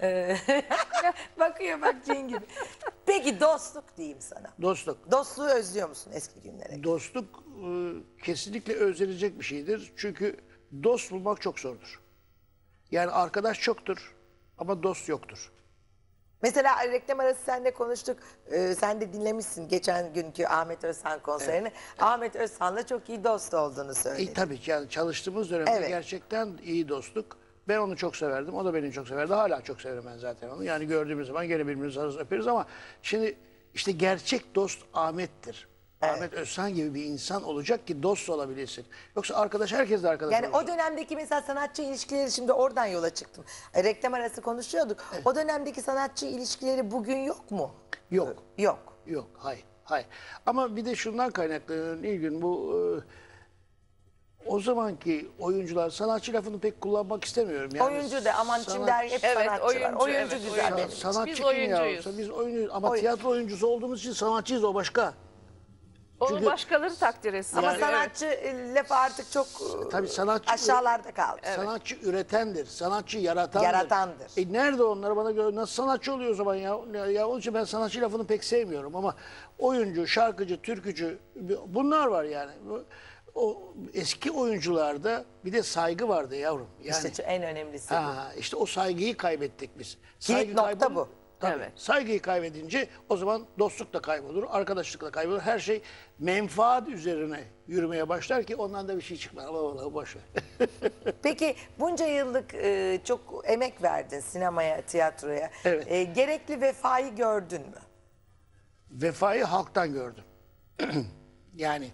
Bakıyor bak cin gibi. Peki dostluk diyeyim sana. Dostluk. Dostluğu özlüyor musun eski günlere? Dostluk kesinlikle özlenecek bir şeydir. Çünkü dost bulmak çok zordur. Yani arkadaş çoktur ama dost yoktur. Mesela reklam arası seninle konuştuk. Sen de dinlemişsin geçen günkü Ahmet Özhan konserini. Ahmet Özhan'la çok iyi dost olduğunu söyledin. Tabii ki yani çalıştığımız dönemde Evet. gerçekten iyi dostluk. Ben onu çok severdim. O da beni çok severdi. Hala çok severim ben zaten onu. Yani gördüğümüz zaman gene birbirimizi arası öperiz ama şimdi işte gerçek dost Ahmet'tir. Ahmet Özhan gibi bir insan olacak ki dost olabilesin. Yoksa arkadaş herkes de arkadaş Yani olur. o dönemdeki mesela sanatçı ilişkileri, şimdi oradan yola çıktım. Reklam arası konuşuyorduk. O dönemdeki sanatçı ilişkileri bugün yok mu? Yok. Yok. Yok, hayır, hayır. Ama bir de şundan kaynaklı Nilgün, bu o zamanki oyuncular, sanatçı lafını pek kullanmak istemiyorum. Yani Oyuncu da aman şimdi hep Evet, sanatçı var. oyuncu, Oyuncu evet, güzel oyuncu. benim. sanatçı Biz kim ya? oyuncuyuz. Biz oyuncu ama Oyun- tiyatro oyuncusu olduğumuz için sanatçıyız, o başka. Onu Çünkü- başkaları takdir etsin. Ama Yani- sanatçı lafı artık çok Tabii sanatçı aşağılarda kaldı. sanatçı üretendir, sanatçı yaratandır. Yaratandır. Nerede onlar, bana göre nasıl sanatçı oluyor o zaman ya? Ya onun için ben sanatçı lafını pek sevmiyorum ama oyuncu, şarkıcı, türkücü bunlar var yani. O eski oyuncularda bir de saygı vardı yavrum. Yani İşte en önemlisi bu. işte o saygıyı kaybettik biz. Kilit nokta kaybol- bu. Tabii. Evet. Saygıyı kaybedince o zaman dostluk da kaybolur, arkadaşlık da kaybolur. Her şey menfaat üzerine yürümeye başlar ki ondan da bir şey çıkmaz. Ama vallahi boş ver. Peki bunca yıllık çok emek verdin sinemaya, tiyatroya. Evet. Gerekli vefayı gördün mü? Vefayı halktan gördüm. Yani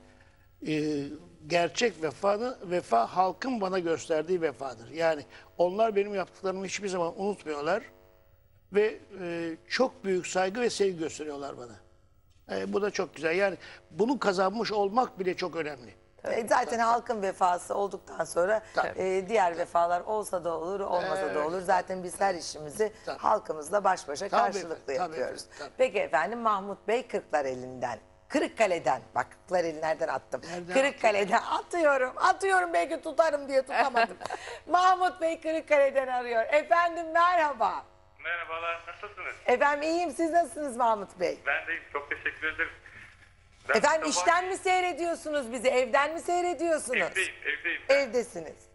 gerçek vefa halkın bana gösterdiği vefadır. Yani onlar benim yaptıklarımı hiçbir zaman unutmuyorlar ve çok büyük saygı ve sevgi gösteriyorlar bana. Bu da çok güzel. Yani bunu kazanmış olmak bile çok önemli. Zaten halkın vefası olduktan sonra Tabii. diğer vefalar olsa da olur, olmasa da Evet. olur. Zaten biz her işimizi Tabii. halkımızla baş başa Tabii karşılıklı efendim, tabii yapıyoruz. efendim, tabii. Peki efendim, Mahmut Bey Kırklareli'nden. Kırıkkale'den, bak Kırklareli nereden attım? Nereden Kırıkkale'den atıyorum belki tutarım diye tutamadım. Mahmut Bey Kırıkkale'den arıyor. Efendim merhaba. Merhabalar, nasılsınız? Efendim iyiyim, siz nasılsınız Mahmut Bey? Ben de çok teşekkür ederim. Ben Efendim sabah- işten mi seyrediyorsunuz bizi, evden mi seyrediyorsunuz? Evdeyim. Evdesiniz.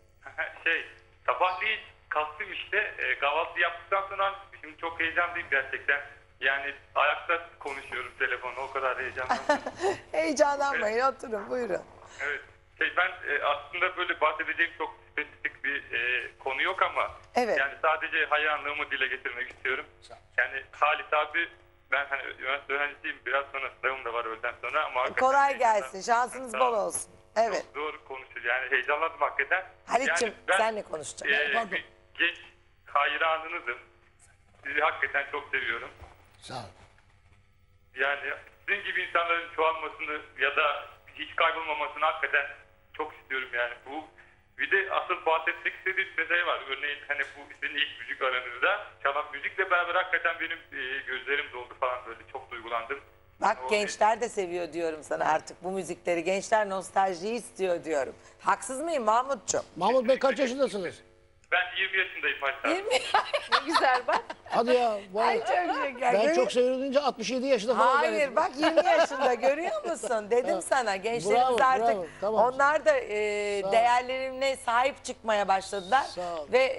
Sabahleyin kalktım işte, kahvaltı yaptıktan sonra şimdi çok heyecanlıyım gerçekten. Yani ayakta konuşuyorum telefonu, o kadar heyecanlandım. Heyecanlanmayın, oturun buyurun. Evet, ben aslında böyle bahsedeceğim çok spesifik bir konu yok ama Evet. yani sadece hayranlığımı dile getirmek istiyorum. Yani Halit abi, ben hani üniversite öğrencisiyim, biraz sonra sınavım da var öğleden sonra ama hakikaten Kolay heyecandan- gelsin, şansınız Sağ bol olun. olsun. Evet. Çok doğru konuşuyor. Yani heyecanlandım hakikaten. Halit'ciğim Yani ben, senle konuşacağım. Pardon. bir genç hayranınızım. Sizi hakikaten çok seviyorum. Sağ ol. Yani sizin gibi insanların çoğalmasını ya da hiç kaybolmamasını hakikaten çok istiyorum yani. Bu bir de asıl bahsetmek istediğim bir şey var. Örneğin hani bu sizin ilk müzik aranızda çalan müzikle beraber hakikaten benim gözlerim doldu falan, böyle çok duygulandım. Bak O- gençler de seviyor diyorum sana artık bu müzikleri. Gençler nostaljiyi istiyor diyorum. Haksız mıyım Mahmutcuğum? Mahmut Bey kaç yaşındasınız? Ben 20 yaşındayım hatta. Ne güzel bak. Hadi ya. vay. Ay çok şeker. Ben çok seviyorum deyince 67 yaşında falan. Hayır zannettim. bak 20 yaşında görüyor musun? Dedim sana gençlerimiz Bravo, artık bravo, tamam. onlar da ol. değerlerine sahip çıkmaya başladılar. Sağ ol. Ve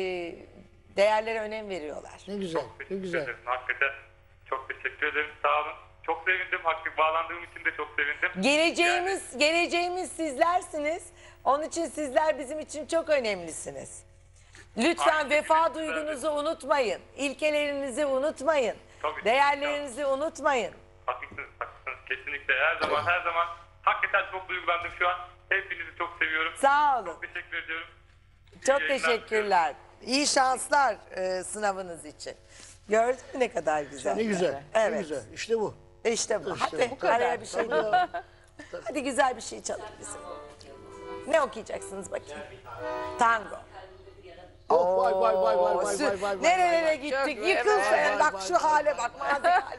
değerlere önem veriyorlar. Ne güzel, Çok ne teşekkür güzel. ederim. Hakikaten çok teşekkür ederim. Sağ olun. Çok sevindim. Hakikaten bağlandığım için de çok sevindim. Geleceğimiz sizlersiniz. Onun için sizler bizim için çok önemlisiniz. Lütfen Aynen, vefa kesinlikle. duygunuzu unutmayın. İlkelerinizi unutmayın. Tabii. Değerlerinizi unutmayın. Haklısınız. Kesinlikle. Her zaman hakikaten çok duygulandım şu an. Hepinizi çok seviyorum. Sağ olun. Çok teşekkür ediyorum. İyi Çok yayınlar teşekkürler. İyi şanslar sınavınız için. Gördün mü ne kadar güzel. Ne güzel. Ne Evet. güzel. İşte bu. İşte bu. Hadi bu araya bir şey. Tabii ya. Hadi güzel bir şey çalın bize. Ne okuyacaksınız bakayım? Tango. Oh, vay vay vay vay vay vay vay. Nerelere vay. gittik? Çok- Yıkıl evet. sen. Bak Vay, şu vay, hale bak. Mazi hale.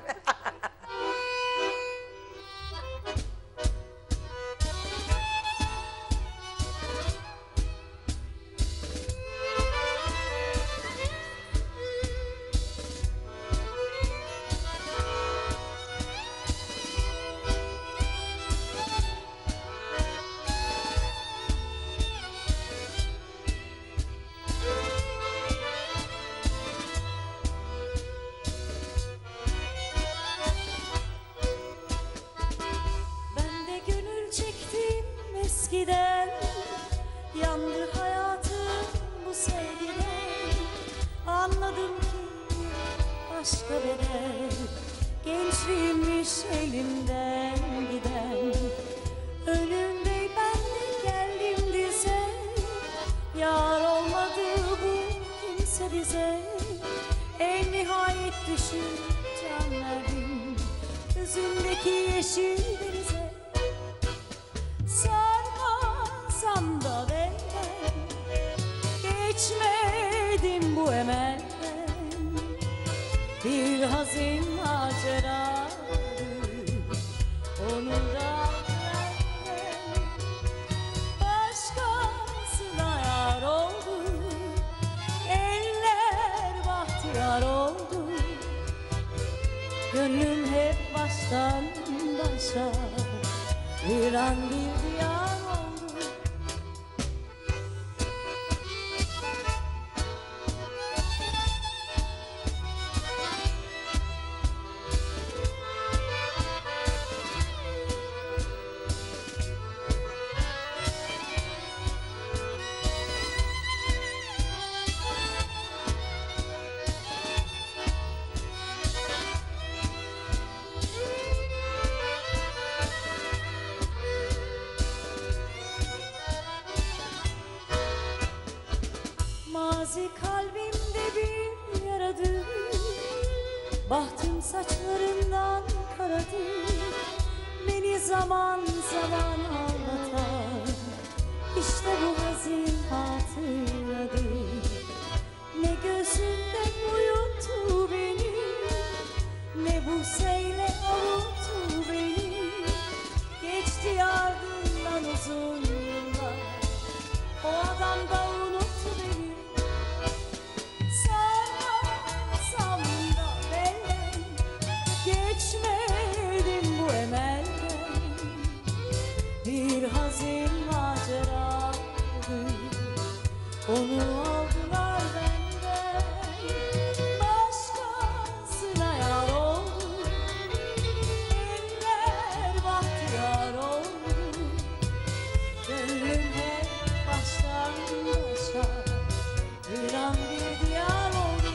Ben de gönül çektim eskiden, yandı hayatım bu sevgiden. Anladım ki başka bedel, gençliğimmiş elimden giden. Önümde ben de geldim dize, yar olmadı bu kimse bize. En nihayet düşüp can verdim gözündeki yeşil denize. Sarmasam da benden, geçmedim bu emelden. Bir hazin maceradır, onu da benden. Başkasına yar oldu, eller bahtiyar oldu. Gönlüm hep baştan başa, bir an bir diyar oldu. Mazi kalbimde bir yaradır, bahtım saçlarından karadır. Beni zaman zaman ağlatar, işte bu hazin hatıradır. Ne gözünde uyuttu beni, ne bu seyle avuttu beni. Geçti ardından uzun yıllar, o adam da unuttu beni. Sarmasam da benden, geçmedim bu emelden. Bir hazin maceradır, onu aldılar benden. Başkasına yar oldu, eller bahtiyar oldu. Gönlüm hep baştan başa, bir an bir diyar oldu.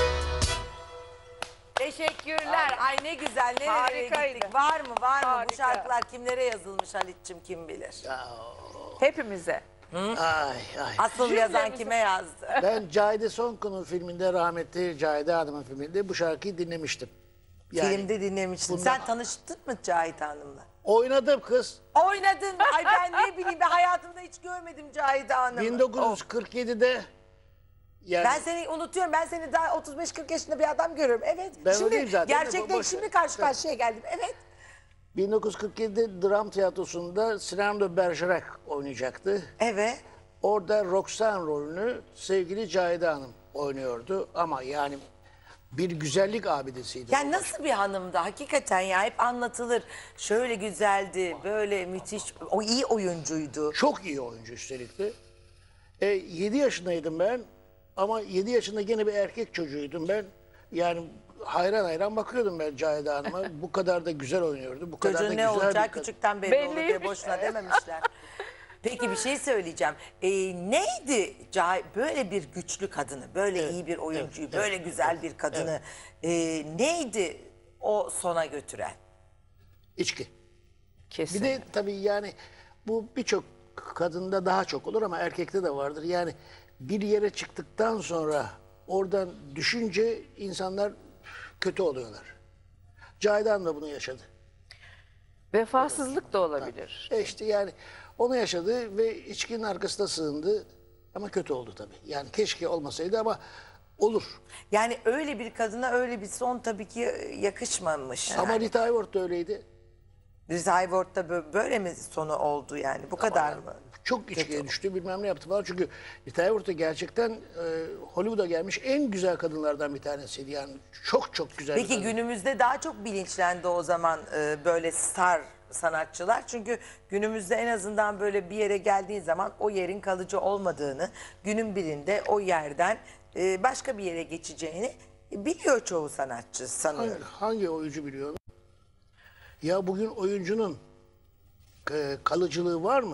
Teşekkürler. Ay ne güzel. Nereye Harikaydı. gittik? Var mı? Var mı? Bu Harika. şarkılar kimlere yazılmış Halit'ciğim kim bilir? Hepimize. Ay ay. Asıl yazan kime yazdı? Ben Cahide Sonkun'un filminde, rahmetli Cahide Hanım'ın filminde bu şarkıyı dinlemiştim. Yani Filmde dinlemiştim. bundan- Sen tanıştın mı Cahit Hanım'la? oynadım kız. Oynadın. Ay ben ne bileyim, ben hayatımda hiç görmedim Cahide Hanım'ı. 1947'de yani Ben seni unutuyorum. Ben seni daha 35-40 yaşında bir adam görüyorum. Evet. Ben şimdi öyleyim zaten de, gerçekten boş şimdi ver. karşı karşıya geldim. Evet. 1947'de dram tiyatrosunda Sinan de Bergerac oynayacaktı. Evet. Orada Roxanne rolünü sevgili Cahide Hanım oynuyordu. Ama yani bir güzellik abidesiydi. Yani nasıl bir hanımdı hakikaten ya, hep anlatılır. Şöyle güzeldi, böyle müthiş, o iyi oyuncuydu. Çok iyi oyuncu üstelik de. 7 yaşındaydım ben. Ama 7 yaşında gene bir erkek çocuğuydum ben. Yani hayran hayran bakıyordum ben Cahide Hanım'a. Bu kadar da güzel oynuyordu. Bu kadar da Çocuğun ne güzel bir olacağı kadın. küçükten belli olur diye Belliymiş. boşuna dememişler. Peki bir şey söyleyeceğim. Neydi böyle bir güçlü kadını, böyle iyi bir oyuncuyu, evet, böyle güzel bir kadını neydi o sona götüren? İçki. Kesin. Bir de tabii yani bu birçok kadında daha çok olur ama erkekte de vardır. Yani bir yere çıktıktan sonra oradan düşünce insanlar kötü oluyorlar. Cahidan da bunu yaşadı. Vefasızlık da olabilir. İşte yani onu yaşadı ve içkinin arkasına sığındı ama kötü oldu tabii. Yani keşke olmasaydı ama olur. Yani öyle bir kadına öyle bir son tabii ki yakışmamış. Ama Rita Hayworth da öyleydi. Rita Hayworth'ta böyle mi sonu oldu yani? Bu kadar mı? Çok içkiye düştü, bilmem ne yaptı falan. Çünkü Rita Hayworth da gerçekten Hollywood'a gelmiş en güzel kadınlardan bir tanesiydi. Yani çok çok güzel bir Peki kadın. günümüzde daha çok bilinçlendi o zaman böyle star sanatçılar. Çünkü günümüzde en azından böyle bir yere geldiği zaman o yerin kalıcı olmadığını, günün birinde o yerden başka bir yere geçeceğini biliyor çoğu sanatçı sanıyorum. Hangi oyuncu biliyor onu? Ya bugün oyuncunun kalıcılığı var mı?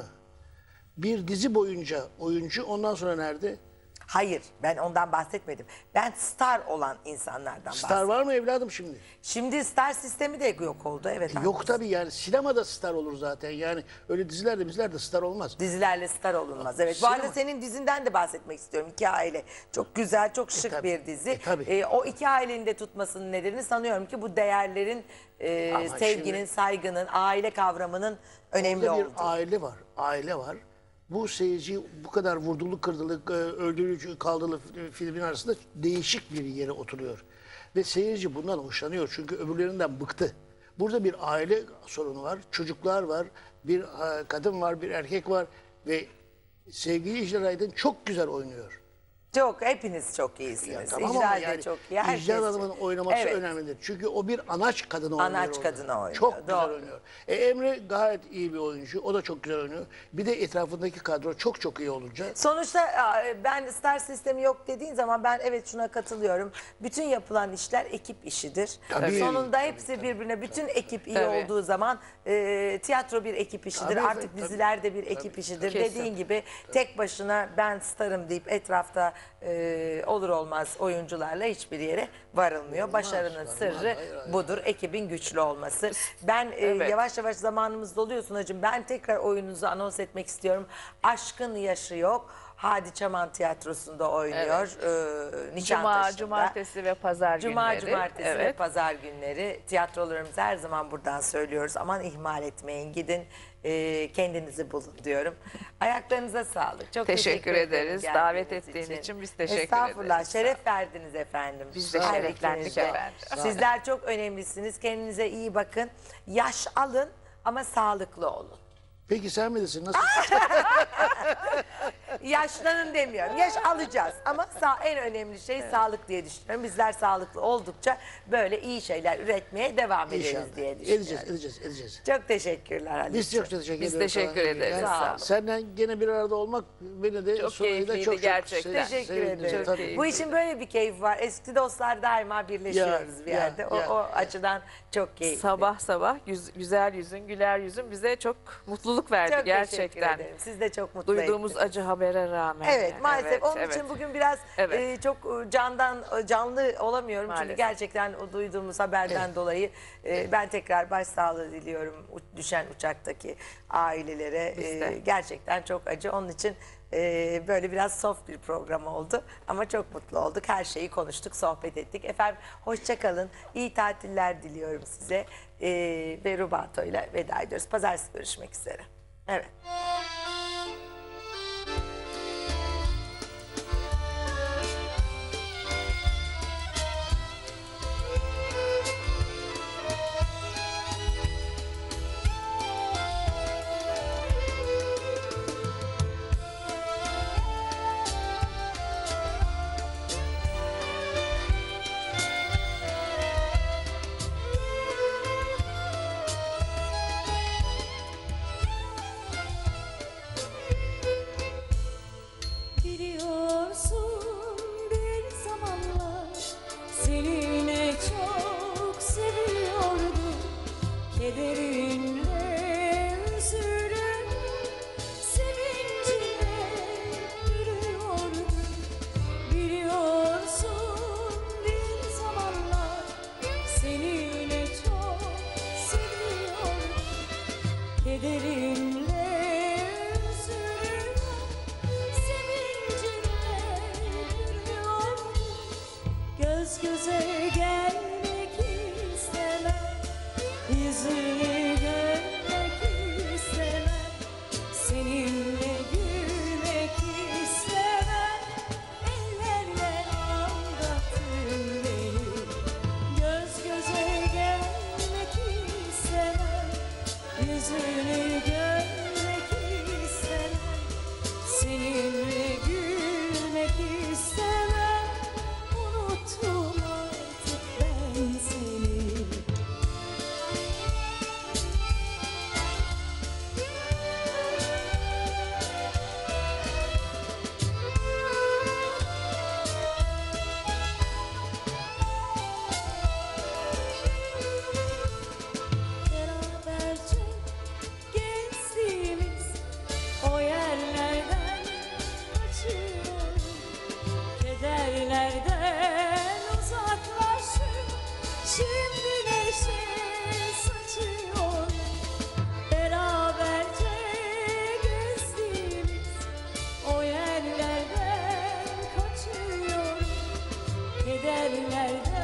Bir dizi boyunca oyuncu ondan sonra nerede? Hayır, ben ondan bahsetmedim. Ben star olan insanlardan Star bahsettim. var mı evladım şimdi? Şimdi star sistemi de yok oldu. Evet. Yok haklısın. tabii, yani sinemada star olur zaten. Yani öyle dizilerde star olmaz. Dizilerle star olunmaz. Evet. Bu arada Sinema. senin dizinden de bahsetmek istiyorum. İki Aile. Çok güzel, çok şık tabii. bir dizi. Tabii. O iki ailenin de tutmasının nedeni sanıyorum ki bu değerlerin, Ama sevginin, şimdi- saygının, aile kavramının önemli Orada bir olduğu. aile var. Aile var. Bu seyirci bu kadar vurdulu kırdılı, öldürücü kaldılı filmin arasında değişik bir yere oturuyor. Ve seyirci bundan hoşlanıyor çünkü öbürlerinden bıktı. Burada bir aile sorunu var, çocuklar var, bir kadın var, bir erkek var ve sevgili İclal Aydın çok güzel oynuyor. Çok, hepiniz çok iyisiniz. Ya tamam İclal ama de yani çok iyi. herkes İclal çok- Hanım'ın oynaması Evet. önemlidir. Çünkü o bir anaç kadını oynuyor. Anaç orada. kadını oynuyor, Çok güzel doğru. oynuyor. Emre gayet iyi bir oyuncu. O da çok güzel oynuyor. Bir de etrafındaki kadro çok çok iyi olunca. Sonuçta ben star sistemi yok dediğin zaman ben evet şuna katılıyorum. Bütün yapılan işler ekip işidir. Tabii. Sonunda hepsi birbirine, bütün ekip iyi Tabii. olduğu zaman tiyatro bir ekip işidir. Tabii, Artık tabii. diziler de bir ekip işidir. Kesin. Dediğin gibi tek başına ben starım deyip etrafta olur olmaz oyuncularla hiçbir yere varılmıyor. Başarının varmaz. sırrı Hayır. budur. Ekibin güçlü olması. Ben Evet. yavaş yavaş zamanımız doluyor Sunacığım. Ben tekrar oyununuzu anons etmek istiyorum. Aşkın Yaşı Yok. Hadi Çaman Tiyatrosu'nda oynuyor. Nişantaşı'nda. Cumartesi ve pazar günleri. Cumartesi ve Evet. pazar günleri tiyatrolarımızı her zaman buradan söylüyoruz. Aman ihmal etmeyin, gidin kendinizi bulun diyorum. Ayaklarınıza sağlık. Çok Teşekkür ederiz. geldiğiniz Davet ettiğin için biz teşekkür Estağfurullah, ederiz. şeref verdiniz efendim. Biz de Her şereflendik ikiniz de. efendim. Sizler çok önemlisiniz. Kendinize iyi bakın. Yaş alın ama sağlıklı olun. Peki sen bilirsin nasıl? Yaşlanın demiyorum. Yaş alacağız ama en önemli şey sağlık diye düşünüyorum. Bizler sağlıklı oldukça böyle iyi şeyler üretmeye devam ederiz İnşallah. diye düşünüyorum. Edeceğiz. Çok teşekkürler Ali. Biz çok teşekkür Biz ediyoruz. teşekkür sana. ederiz. Yani Sağ olun. Senden gene bir arada olmak beni de Çok Sunay'ı da keyifliydi gerçekten. Teşekkür sevindirdi. ederim. Tabii. Bu işin böyle bir keyfi var. Eski dostlar daima birleşiyoruz bir Ya, yerde. ya, O ya. açıdan çok keyifli. Sabah sabah güzel yüzün, güler yüzün bize çok mutluluk verdi çok teşekkür gerçekten. ederim. Siz de çok mutlu Duyduğumuz ettiniz. acı habere rağmen. Evet yani. maalesef Evet, onun evet. için bugün biraz Evet. çok canlı olamıyorum. Çünkü Maalesef. gerçekten o duyduğumuz haberden dolayı ben tekrar başsağlığı diliyorum düşen uçaktaki ailelere. Biz de. Gerçekten çok acı. Onun için böyle biraz soft bir program oldu. Ama çok mutlu olduk. Her şeyi konuştuk, sohbet ettik. Efendim hoşça kalın. İyi tatiller diliyorum size. Ve Rubato ile veda ediyoruz. Pazartesi görüşmek üzere. Evet. Biliyorsun bir zamanlar seni ne çok seviyordum. Kederinle üzülüm, sevincinle gülüyordum. Biliyorsun bir zamanlar seni ne çok seviyordum. Kederinle üzülüm, sevincinle gülüyorum. yerlerden uzaklaşıp şimdi neşe saçıyor. Beraberce gezdiğimiz o yerlerden kaçıyorum. Kederlerden